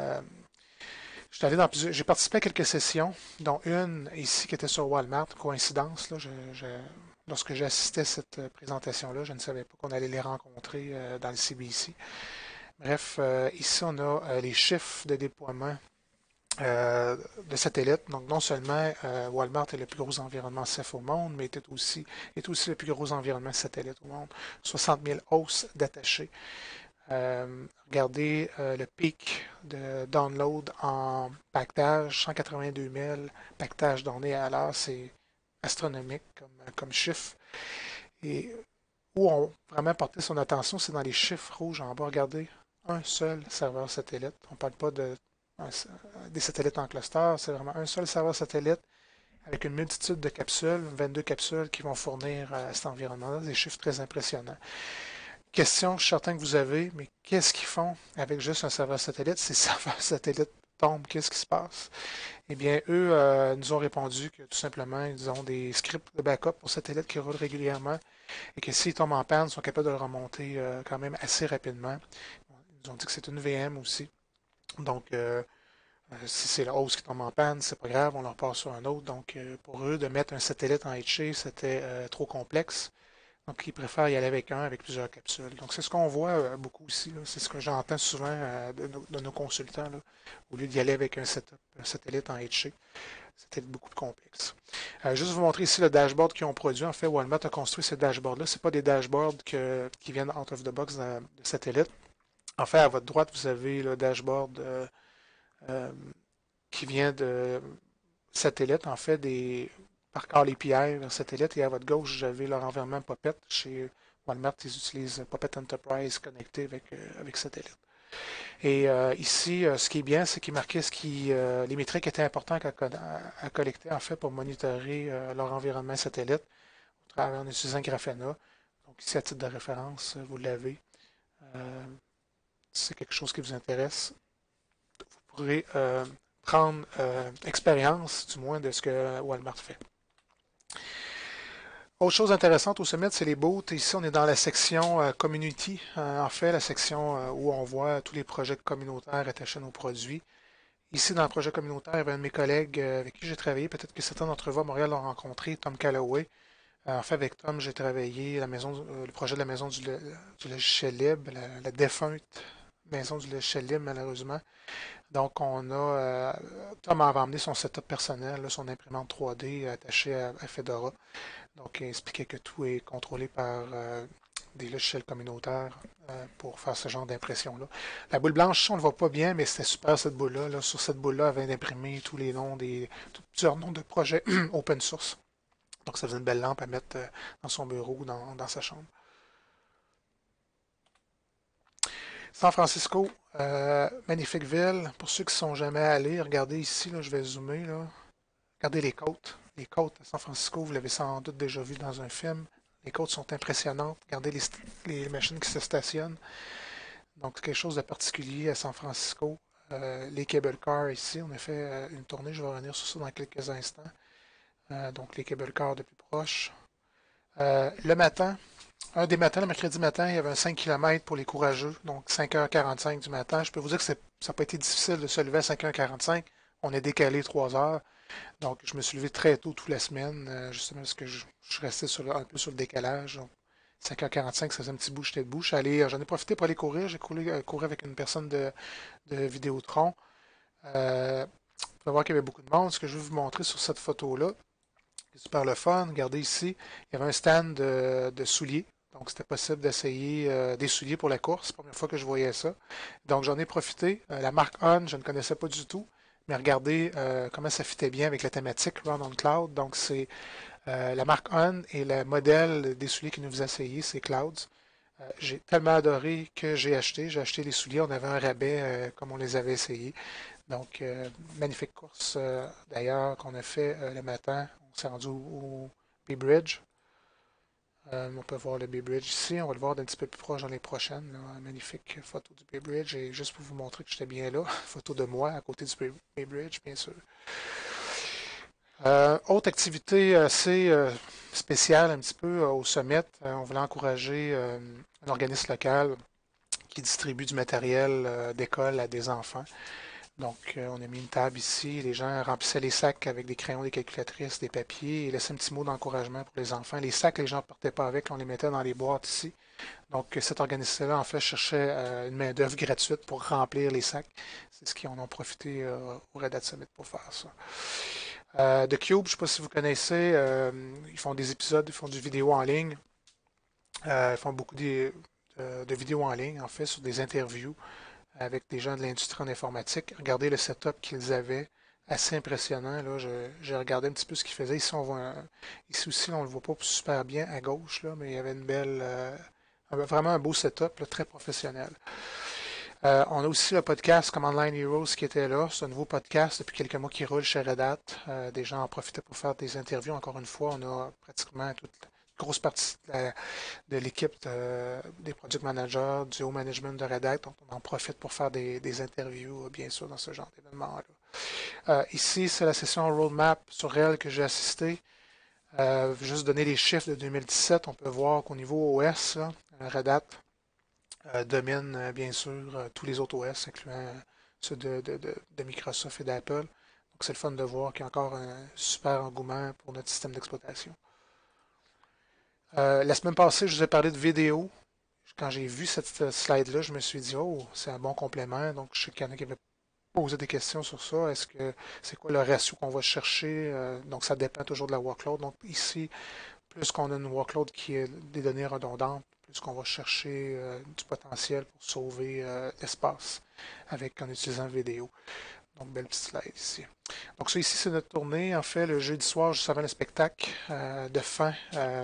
J'ai participé à quelques sessions, dont une ici qui était sur Walmart. Coïncidence, là, lorsque j'ai assisté à cette présentation-là, je ne savais pas qu'on allait les rencontrer dans le CBC. Bref, ici on a les chiffres de déploiement de satellites. Donc, non seulement Walmart est le plus gros environnement CEF au monde, mais est aussi le plus gros environnement satellite au monde. 60 000 hausses d'attachés. Regardez le pic de download en pactage, 182 000 pactages donnés à l'heure. C'est astronomique comme chiffre. Et où on vraiment porté son attention, c'est dans les chiffres rouges en bas. Regardez, un seul serveur satellite. On ne parle pas des satellites en cluster, c'est vraiment un seul serveur satellite avec une multitude de capsules, 22 capsules qui vont fournir cet environnement-là, des chiffres très impressionnants. Question, je suis certain que vous avez, mais qu'est-ce qu'ils font avec juste un serveur satellite? Ces serveurs satellites tombent, qu'est-ce qui se passe? Eh bien, eux nous ont répondu que tout simplement, ils ont des scripts de backup pour satellites qui roulent régulièrement et que s'ils tombent en panne, ils sont capables de le remonter quand même assez rapidement. Ils nous ont dit que c'est une VM aussi. Donc, si c'est la hausse qui tombe en panne, c'est pas grave, on leur passe sur un autre. Donc, pour eux, de mettre un satellite en HA, c'était trop complexe. Donc, ils préfèrent y aller avec avec plusieurs capsules. Donc, c'est ce qu'on voit beaucoup aussi, là. C'est ce que j'entends souvent de nos consultants, là. Au lieu d'y aller avec un satellite en HA, c'était beaucoup plus complexe. Juste vous montrer ici le dashboard qu'ils ont produit. En fait, Walmart a construit ce dashboard-là. Ce pas des dashboards qui viennent out of the box de satellite. En fait, à votre droite, vous avez le dashboard qui vient de satellite, en fait, par Call API vers satellite. Et à votre gauche, vous avez leur environnement Puppet. Chez Walmart, ils utilisent Puppet Enterprise connecté avec satellite. Et ici, ce qui est bien, c'est qu'ils marquaient les métriques étaient importantes à collecter, en fait, pour monitorer leur environnement satellite en utilisant Grafana. Donc ici, à titre de référence, vous l'avez. Si c'est quelque chose qui vous intéresse, vous pourrez prendre expérience, du moins, de ce que Walmart fait. Autre chose intéressante au Summit, c'est les booths. Ici, on est dans la section Community. En fait, la section où on voit tous les projets communautaires attachés à nos produits. Ici, dans le projet communautaire, il y avait un de mes collègues avec qui j'ai travaillé. Peut-être que certains d'entre vous à Montréal l'ont rencontré, Tom Calloway. En fait, avec Tom, j'ai travaillé le projet de la maison du logiciel libre, la défunte maison du logiciel libre, malheureusement. Donc, Tom avait emmené son setup personnel, là, son imprimante 3D attachée à Fedora. Donc, il expliquait que tout est contrôlé par des logiciels communautaires pour faire ce genre d'impression-là. La boule blanche, on ne le voit pas bien, mais c'était super cette boule-là. Là. Sur cette boule-là, elle vient d'imprimer tous les noms plusieurs noms de projets open source. Donc, ça faisait une belle lampe à mettre dans son bureau ou dans sa chambre. San Francisco, magnifique ville. Pour ceux qui ne sont jamais allés, regardez ici, là, je vais zoomer. Là. Regardez les côtes. Les côtes à San Francisco, vous l'avez sans doute déjà vu dans un film. Les côtes sont impressionnantes. Regardez les machines qui se stationnent. Donc, c'est quelque chose de particulier à San Francisco. Les cable cars ici, on a fait une tournée, je vais revenir sur ça dans quelques instants. Donc, les cable cars de plus proche. Le matin, un des matins, le mercredi matin, il y avait un 5 km pour les courageux, donc 5h45 du matin. Je peux vous dire que ça n'a pas été difficile de se lever à 5h45. On est décalé 3 heures. Donc, je me suis levé très tôt toute la semaine, justement parce que je suis resté un peu sur le décalage. Donc, 5h45, ça faisait un petit bout, j'étais debout. J'en ai profité pour aller courir. J'ai couru avec une personne de Vidéotron. Vous pouvez voir qu'il y avait beaucoup de monde. Ce que je vais vous montrer sur cette photo-là, c'est super le fun. Regardez ici, il y avait un stand de souliers. Donc, c'était possible d'essayer des souliers pour la course. C'est la première fois que je voyais ça. Donc, j'en ai profité. La marque On, je ne connaissais pas du tout. Mais regardez comment ça fitait bien avec la thématique Run on Cloud. Donc, c'est la marque On et le modèle des souliers qui nous vous essayez, c'est Clouds. J'ai tellement adoré que j'ai acheté. J'ai acheté les souliers. On avait un rabais comme on les avait essayés. Donc, magnifique course d'ailleurs qu'on a fait le matin. On s'est rendu au Bay Bridge. On peut voir le Bay Bridge ici. On va le voir d'un petit peu plus proche dans les prochaines. Là. Magnifique photo du Bay Bridge. Et juste pour vous montrer que j'étais bien là, photo de moi à côté du Bay Bridge, bien sûr. Autre activité assez spéciale un petit peu au Summit. On voulait encourager un organisme local qui distribue du matériel d'école à des enfants. Donc, on a mis une table ici. Les gens remplissaient les sacs avec des crayons, des calculatrices, des papiers et laissaient un petit mot d'encouragement pour les enfants. Les sacs, les gens ne partaient pas avec. On les mettait dans les boîtes ici. Donc, cet organisme-là, en fait, cherchait une main-d'œuvre gratuite pour remplir les sacs. C'est ce qu'ils en ont profité au Red Hat Summit pour faire ça. The Cube, je ne sais pas si vous connaissez, ils font des épisodes, ils font du vidéo en ligne. Ils font beaucoup de vidéos en ligne, en fait, sur des interviews avec des gens de l'industrie en informatique. Regardez le setup qu'ils avaient, assez impressionnant. Là, j'ai regardé un petit peu ce qu'ils faisaient. Ici aussi, on ne le voit pas super bien à gauche, là, mais il y avait vraiment un beau setup, là, très professionnel. On a aussi le podcast Command Line Heroes qui était là. C'est un nouveau podcast depuis quelques mois qui roule chez Red Hat. Des gens en profitaient pour faire des interviews. Encore une fois, on a pratiquement toute une grosse partie de l'équipe des product managers, du haut management de Red Hat. Donc, on en profite pour faire des interviews, bien sûr, dans ce genre d'événement-là. Ici, c'est la session Roadmap sur RHEL que j'ai assisté. Juste donner les chiffres de 2017, on peut voir qu'au niveau OS, là, Red Hat domine bien sûr tous les autres OS, incluant ceux de Microsoft et d'Apple. Donc c'est le fun de voir qu'il y a encore un super engouement pour notre système d'exploitation. La semaine passée, je vous ai parlé de vidéo. Quand j'ai vu cette slide-là, je me suis dit, oh, c'est un bon complément. Donc je sais qu'il y en a qui avaient posé des questions sur ça. Est-ce que c'est quoi le ratio qu'on va chercher? Donc ça dépend toujours de la workload. Donc ici, plus qu'on a une workload qui est des données redondantes, plus qu'on va chercher du potentiel pour sauver l'espace en utilisant vidéo. Donc, belle petite slide ici. Donc, ça ici, c'est notre tournée. En fait, le jeudi soir, juste avant le spectacle de fin,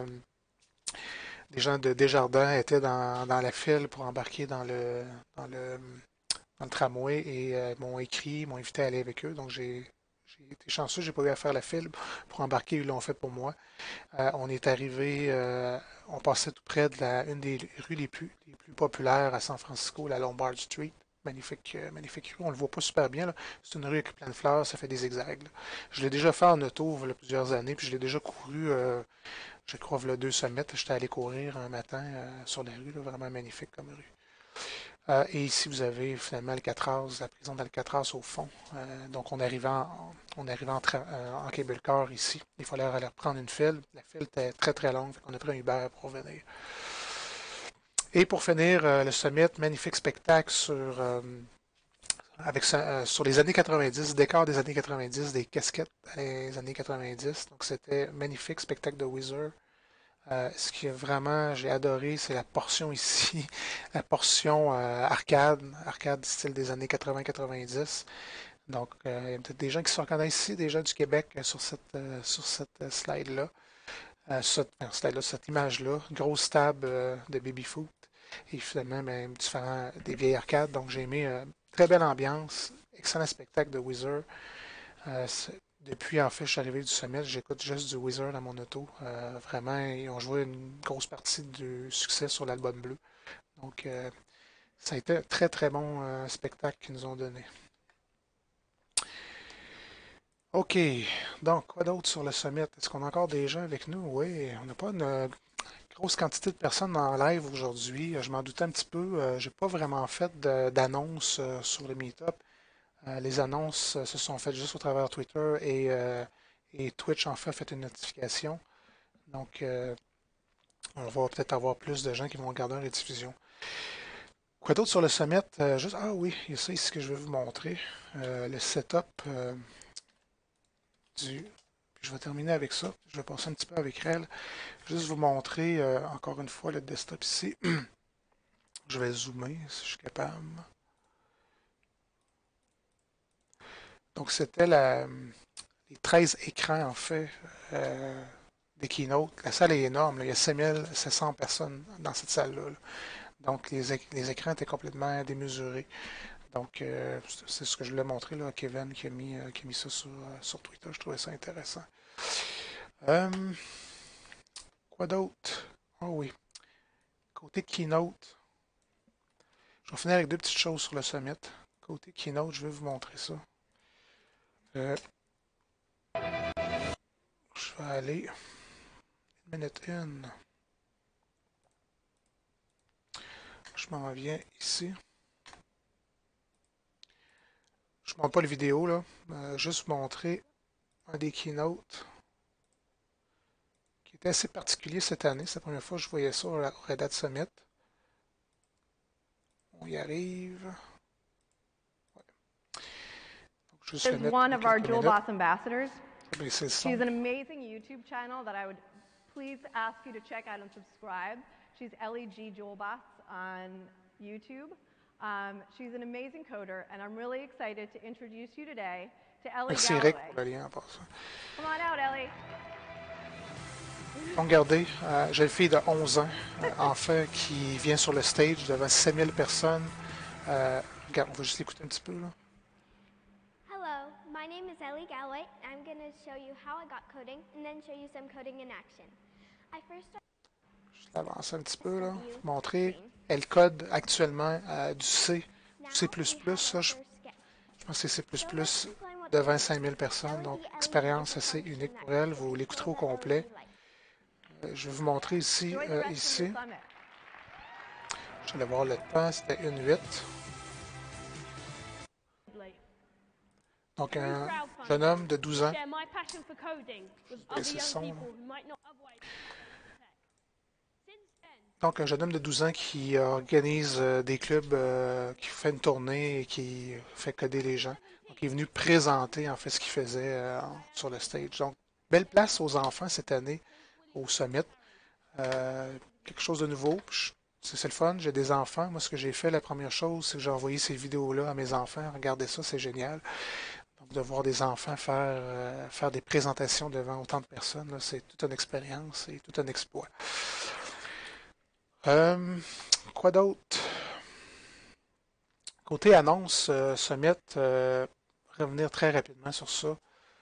des gens de Desjardins étaient dans la file pour embarquer dans le tramway et m'ont écrit, m'ont invité à aller avec eux. Donc, j'ai été chanceux, j'ai pas eu à faire la file pour embarquer, ils l'ont fait pour moi. On est arrivé, on passait tout près de une des rues les plus populaires à San Francisco, la Lombard Street. Magnifique rue. On ne le voit pas super bien. C'est une rue avec plein de fleurs, ça fait des zigzags. Là. Je l'ai déjà fait en auto il y a plusieurs années, puis je l'ai déjà couru, je crois, il y a 2 sommets. J'étais allé courir un matin sur la rue, là, vraiment magnifique comme rue. Et ici, vous avez finalement Alcatraz, la prison d'Alcatraz au fond. Donc, on arrivait en cable car ici. Il fallait aller prendre une file. La file était très, très longue. On a pris un Uber pour venir. Et pour finir, le summit, magnifique spectacle sur les années 90, décor des années 90, des casquettes des années 90. Donc c'était magnifique spectacle de Wizard. Ce qui est vraiment, j'ai adoré, c'est la portion ici, la portion arcade style des années 80-90. Donc, il y a peut-être des gens qui se reconnaissent ici, des gens du Québec sur cette slide-là, cette image-là, grosse table de baby-foot, et finalement, ben, différents des vieilles arcades. Donc, j'ai aimé très belle ambiance, excellent spectacle de Wizard. Depuis, en fait, je suis arrivé du sommet, j'écoute juste du Wizard dans mon auto. Vraiment, ils ont joué une grosse partie du succès sur l'album bleu. Donc, ça a été un très, très bon spectacle qu'ils nous ont donné. OK. Donc, quoi d'autre sur le summit? Est-ce qu'on a encore des gens avec nous? Oui, on n'a pas une grosse quantité de personnes en live aujourd'hui. Je m'en doutais un petit peu. J'ai pas vraiment fait d'annonces sur le Meetup. Les annonces se sont faites juste au travers Twitter et Twitch en fait une notification. Donc, on va peut-être avoir plus de gens qui vont regarder en rediffusion. Quoi d'autre sur le summit? Ah oui, il y a ça ici que je vais vous montrer. Le setup du... Je vais terminer avec ça. Je vais passer un petit peu avec elle. Juste vous montrer encore une fois le desktop ici. Je vais zoomer si je suis capable. Donc, c'était les 13 écrans, en fait, des keynotes. La salle est énorme. Là. Il y a 5700 personnes dans cette salle-là. Là. Donc, les écrans étaient complètement démesurés. Donc, c'est ce que je voulais montrer, là, Kevin qui a mis ça sur Twitter. Je trouvais ça intéressant. Quoi d'autre? Ah oui. Côté keynote, je vais finir avec deux petites choses sur le summit. Côté keynote, je vais vous montrer ça. Je vais aller. Minute 1. Je m'en viens ici. Je ne montre pas la vidéo, là. Juste vous montrer un des keynotes qui était assez particulier cette année. C'est la première fois que je voyais ça au Red Hat Summit. On y arrive. Ouais. Donc, juste is one of our JewelBoss ambassadors. She's an amazing YouTube channel that I would please ask you to check out and subscribe. She's LEG JewelBoss on YouTube. She's an amazing coder, and I'm really excited to introduce you today to Ellie Merci Galloway. Rick pour le lien en passant. Come on out, Ellie. Donc, regardez, j'ai une fille de 11 ans, en fait, qui vient sur le stage devant 7000 personnes. Regarde, on va juste l'écouter un petit peu, là. Hello, my name is Ellie Galloway. I'm going to show you how I got coding and then show you some coding in action. I first started... Je vais avancer un petit peu, là, pour montrer. Elle code actuellement du C, C++, ça, je pense que c'est C++, devant 5000 personnes, donc expérience assez unique pour elle. Vous l'écouterez au complet. Je vais vous montrer ici. Je vais voir le temps, c'était 1:08. Donc, un jeune homme de 12 ans. Et c'est son. Donc, un jeune homme de 12 ans qui organise des clubs, qui fait une tournée et qui fait coder les gens. Donc, il est venu présenter, en fait, ce qu'il faisait sur le stage. Donc, belle place aux enfants cette année au Summit. Quelque chose de nouveau. C'est le fun. J'ai des enfants. Moi, ce que j'ai fait, la première chose, c'est que j'ai envoyé ces vidéos-là à mes enfants. Regardez ça, c'est génial. Donc, de voir des enfants faire des présentations devant autant de personnes, c'est toute une expérience et tout un exploit. Quoi d'autre? Côté annonce, Summit, revenir très rapidement sur ça.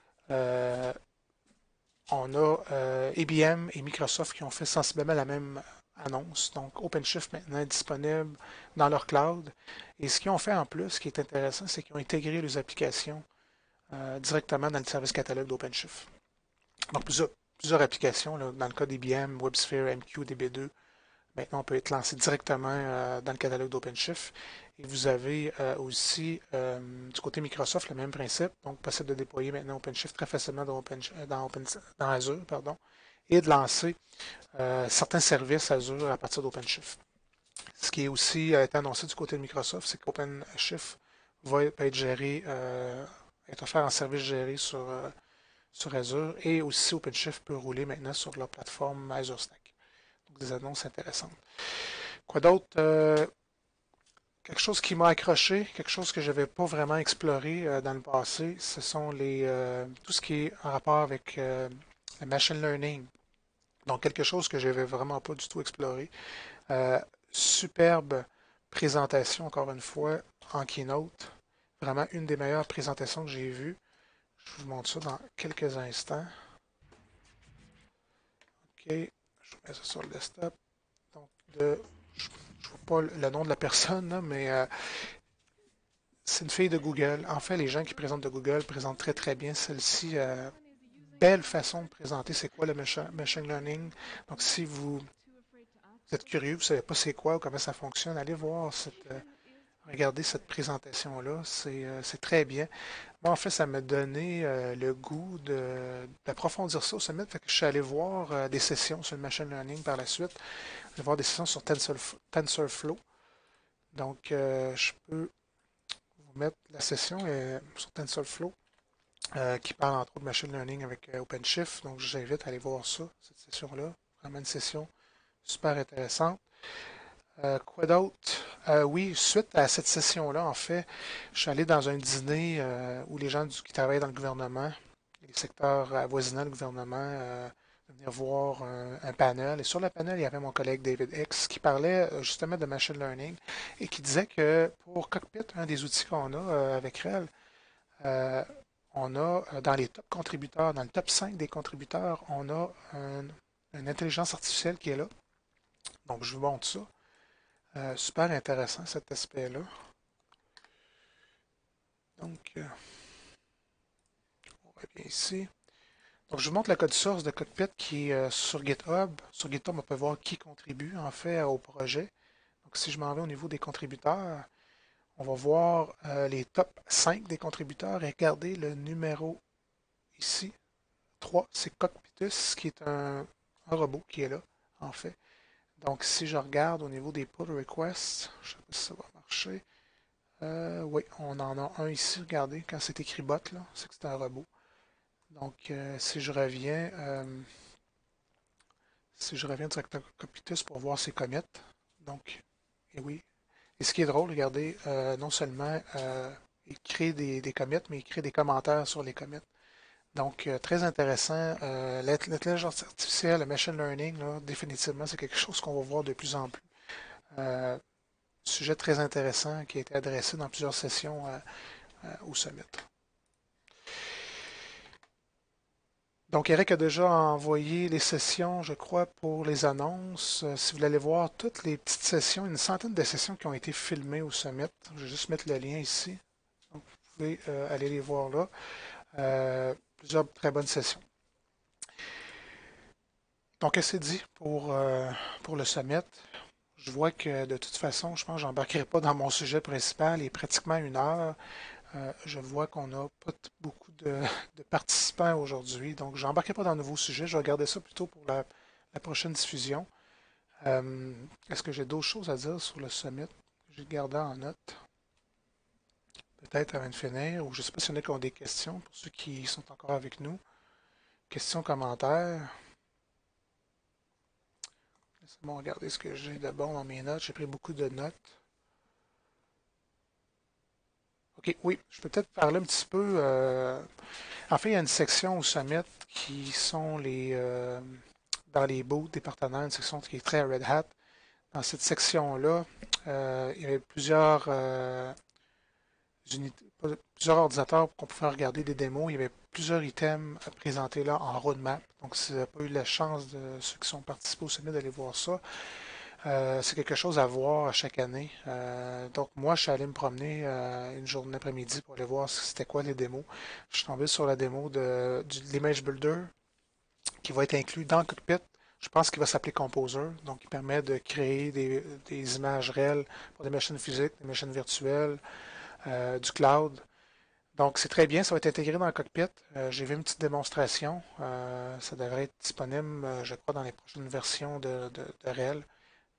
On a IBM et Microsoft qui ont fait sensiblement la même annonce. Donc, OpenShift maintenant est disponible dans leur cloud. Et ce qu'ils ont fait en plus, ce qui est intéressant, c'est qu'ils ont intégré les applications directement dans le service catalogue d'OpenShift. Donc, plusieurs applications, là, dans le cas d'IBM, WebSphere, MQ, DB2, maintenant on peut être lancé directement dans le catalogue d'OpenShift. Et vous avez aussi du côté Microsoft le même principe, donc possible de déployer maintenant OpenShift très facilement dans Azure, et de lancer certains services Azure à partir d'OpenShift. qui est aussi a été annoncé du côté de Microsoft, c'est qu'OpenShift va être géré, être offert en service géré sur Azure, et aussi OpenShift peut rouler maintenant sur leur plateforme Azure Stack. Donc des annonces intéressantes. Quoi d'autre? Quelque chose qui m'a accroché, quelque chose que je n'avais pas vraiment exploré dans le passé, ce sont tout ce qui est en rapport avec le machine learning. Donc quelque chose que je n'avais vraiment pas du tout exploré. Superbe présentation, encore une fois, en keynote. Vraiment une des meilleures présentations que j'ai vues. Je vous montre ça dans quelques instants. OK, je vous mets ça sur le desktop. Donc, je ne vois pas le nom de la personne, là, mais c'est une fille de Google. En fait, les gens qui présentent de Google présentent très très bien. Celle-ci, belle façon de présenter c'est quoi le machine learning. Donc, si vous êtes curieux, vous ne savez pas c'est quoi ou comment ça fonctionne, allez voir regardez cette présentation-là. C'est très bien. Moi, en fait, ça m'a donné le goût d'approfondir ça au Summit. Fait que je suis allé voir des sessions sur le machine learning par la suite. Je vais voir des sessions sur TensorFlow. Donc, je peux vous mettre la session sur TensorFlow qui parle entre autres de machine learning avec OpenShift. Donc, je vous invite à aller voir ça, cette session-là. Vraiment une session super intéressante. Quoi d'autre? Oui, suite à cette session-là, en fait, je suis allé dans un dîner où les gens qui travaillent dans le gouvernement, les secteurs avoisinants du gouvernement, venir voir un panel. Et sur le panel, il y avait mon collègue David X qui parlait justement de machine learning et qui disait que pour Cockpit, un des outils qu'on a avec RHEL, on a dans les top contributeurs, dans le top 5 des contributeurs, on a une intelligence artificielle qui est là. Donc, je vous montre ça. Super intéressant cet aspect-là. Donc, on revient ici. Donc, je vous montre le code source de Cockpit qui est sur GitHub. Sur GitHub, on peut voir qui contribue en fait au projet. Donc, si je m'en vais au niveau des contributeurs, on va voir les top 5 des contributeurs et regardez le numéro ici. 3, c'est Cockpitus qui est un robot qui est là, en fait. Donc, si je regarde au niveau des pull requests, je ne sais pas si ça va marcher. Oui, on en a un ici, regardez, quand c'est écrit bot, là, c'est que c'est un robot. Donc, si je reviens direct à Cockpitus pour voir ses commits, donc, et oui. Et ce qui est drôle, regardez, non seulement il crée des commits, mais il crée des commentaires sur les commits. Donc, très intéressant. L'intelligence artificielle, le machine learning, là, définitivement, c'est quelque chose qu'on va voir de plus en plus. Sujet très intéressant qui a été adressé dans plusieurs sessions au Summit. Donc, Eric a déjà envoyé les sessions, je crois, pour les annonces. Si vous voulez aller voir toutes les petites sessions, une centaine de sessions qui ont été filmées au Summit. Je vais juste mettre le lien ici. Donc, vous pouvez aller les voir là. Plusieurs très bonnes sessions. Donc, assez dit pour le Summit. Je vois que de toute façon, je pense que je n'embarquerai pas dans mon sujet principal. Il est pratiquement 1 heure. Je vois qu'on n'a pas beaucoup de participants aujourd'hui. Donc, je n'embarquerai pas dans un nouveau sujet. Je vais regarder ça plutôt pour la prochaine diffusion. Est-ce que j'ai d'autres choses à dire sur le Summit? J'ai gardé en note. Peut-être avant de finir. Ou je ne sais pas s'il y en a qui ont des questions pour ceux qui sont encore avec nous. Questions, commentaires. Laissez-moi regarder ce que j'ai de bon dans mes notes. J'ai pris beaucoup de notes. OK, oui, je peux peut-être parler un petit peu. En fait, il y a une section au Summit qui sont dans les booths des partenaires, une section qui est très Red Hat. Dans cette section-là, il y avait plusieurs ordinateurs qu'on pouvait regarder des démos. Il y avait plusieurs items à présenter là en roadmap. Donc, si vous n'avez pas eu la chance de ceux qui sont participés au Summit d'aller voir ça, c'est quelque chose à voir à chaque année. Donc, moi, je suis allé me promener une journée après-midi pour aller voir c'était quoi les démos. Je suis tombé sur la démo de l'Image Builder qui va être inclus dans Cockpit. Je pense qu'il va s'appeler Composer. Donc, il permet de créer des images réelles pour des machines physiques, des machines virtuelles, du cloud. Donc, c'est très bien. Ça va être intégré dans le Cockpit. J'ai vu une petite démonstration. Ça devrait être disponible, je crois, dans les prochaines versions de RHEL.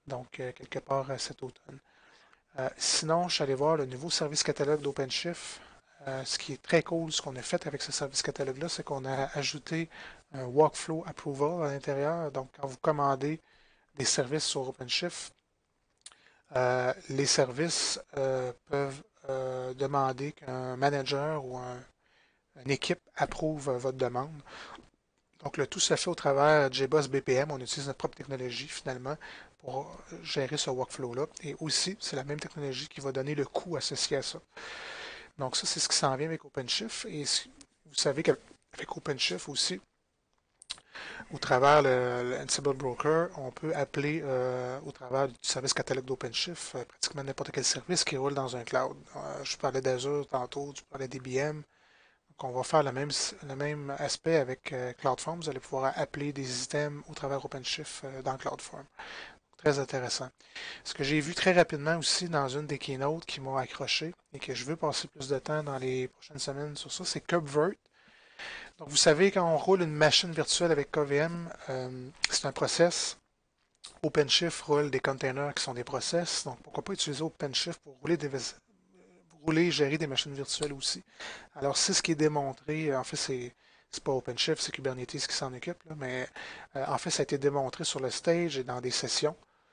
donc quelque part cet automne. Sinon, je suis allé voir le nouveau service catalogue d'OpenShift. Ce qui est très cool, ce qu'on a fait avec ce service catalogue-là, c'est qu'on a ajouté un workflow approval à l'intérieur. Donc, quand vous commandez des services sur OpenShift, les services peuvent demander qu'un manager ou une équipe approuve votre demande. Donc, le tout se fait au travers JBoss BPM. On utilise notre propre technologie, finalement, pour gérer ce workflow-là. Et aussi, c'est la même technologie qui va donner le coût associé à ça. Donc, ça, c'est ce qui s'en vient avec OpenShift. Et vous savez qu'avec OpenShift aussi, au travers le Ansible Broker, on peut appeler au travers du service catalogue d'OpenShift pratiquement n'importe quel service qui roule dans un cloud. Je parlais d'Azure tantôt, je parlais d'IBM. Donc, on va faire le même aspect avec CloudForm. Vous allez pouvoir appeler des items au travers OpenShift dans CloudForm. Très intéressant. Ce que j'ai vu très rapidement aussi dans une des keynotes qui m'ont accroché et que je veux passer plus de temps dans les prochaines semaines sur ça, c'est KubeVirt. Donc, vous savez, quand on roule une machine virtuelle avec KVM, c'est un process. OpenShift roule des containers qui sont des process. Donc, pourquoi pas utiliser OpenShift pour rouler et gérer des machines virtuelles aussi. Alors, c'est ce qui est démontré. En fait, c'est pas OpenShift, c'est Kubernetes qui s'en occupe, là, mais en fait, ça a été démontré sur le stage et dans des sessions.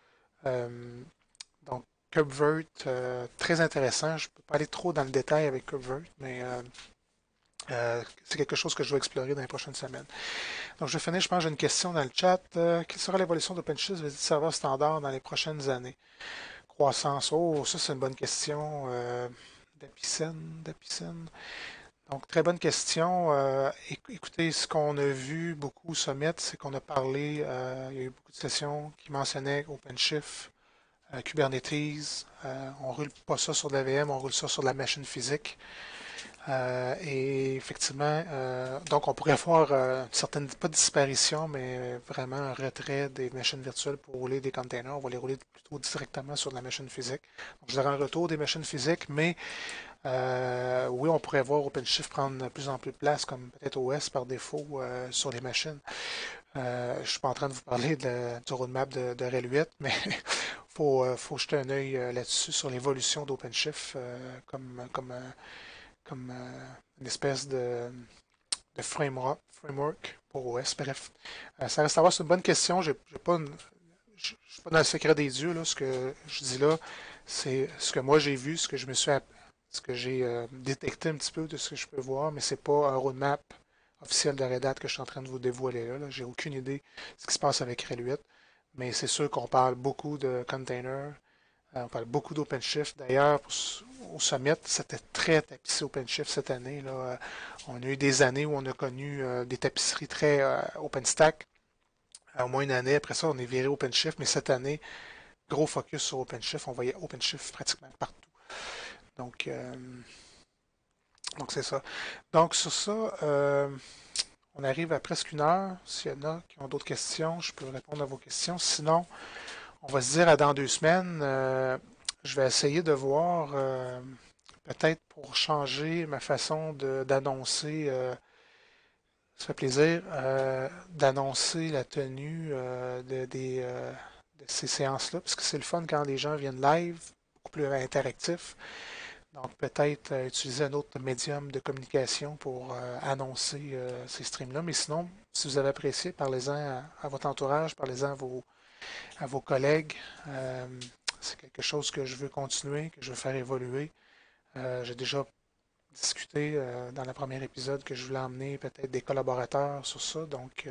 Donc, KubeVirt, très intéressant. Je ne peux pas aller trop dans le détail avec KubeVirt, mais c'est quelque chose que je vais explorer dans les prochaines semaines. Donc, je vais finir. Je pense que j'ai une question dans le chat. Quelle sera l'évolution d'OpenShift vis-à-vis du serveur standard dans les prochaines années? Croissance. Oh, ça, c'est une bonne question. D'Apicen. Donc, très bonne question. Écoutez, ce qu'on a vu beaucoup au Summit, c'est qu'on a parlé, il y a eu beaucoup de sessions qui mentionnaient OpenShift, Kubernetes. On ne roule pas ça sur de la VM, on roule ça sur de la machine physique. Et effectivement, donc on pourrait voir une certaine, pas de disparition, mais vraiment un retrait des machines virtuelles pour rouler des containers. On va les rouler plutôt directement sur de la machine physique. Donc, je dirais un retour des machines physiques, mais oui, on pourrait voir OpenShift prendre de plus en plus de place, comme peut-être OS par défaut sur les machines. Je ne suis pas en train de vous parler du roadmap de RHEL 8, mais il faut jeter un œil là-dessus sur l'évolution d'OpenShift comme une espèce de framework pour OS. Bref, ça reste à voir. C'est une bonne question. Je ne suis pas dans le secret des dieux. Là. Ce que je dis là, c'est ce que moi j'ai vu, ce que j'ai détecté un petit peu de ce que je peux voir, mais c'est pas un roadmap officiel de Red Hat que je suis en train de vous dévoiler là. J'ai aucune idée de ce qui se passe avec RHEL 8, mais c'est sûr qu'on parle beaucoup de containers. On parle beaucoup d'OpenShift. D'ailleurs, au Summit, c'était très tapissé OpenShift cette année. Là. On a eu des années où on a connu des tapisseries très OpenStack. Au moins une année. Après ça, on est viré OpenShift. Mais cette année, gros focus sur OpenShift. On voyait OpenShift pratiquement partout. Donc c'est ça. Donc, sur ça, on arrive à presque une heure. S'il y en a qui ont d'autres questions, je peux répondre à vos questions. Sinon, on va se dire à dans 2 semaines. Je vais essayer de voir, peut-être pour changer ma façon d'annoncer, ça fait plaisir, d'annoncer la tenue de ces séances-là, parce que c'est le fun quand les gens viennent live, beaucoup plus interactif. Donc peut-être utiliser un autre médium de communication pour annoncer ces streams-là. Mais sinon, si vous avez apprécié, parlez-en à votre entourage, parlez-en à vos collègues. C'est quelque chose que je veux continuer, que je veux faire évoluer. J'ai déjà discuté dans le premier épisode que je voulais emmener peut-être des collaborateurs sur ça. Donc,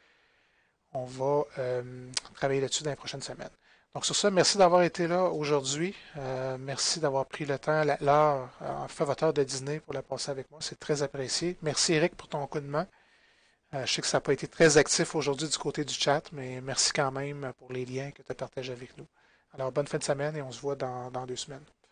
on va travailler là-dessus dans les prochaines semaines. Donc, sur ça, merci d'avoir été là aujourd'hui. Merci d'avoir pris le temps, l'heure, fait votre heure de dîner pour la passer avec moi. C'est très apprécié. Merci Eric pour ton coup de main. Je sais que ça n'a pas été très actif aujourd'hui du côté du chat, mais merci quand même pour les liens que tu as partagés avec nous. Alors, bonne fin de semaine et on se voit dans 2 semaines.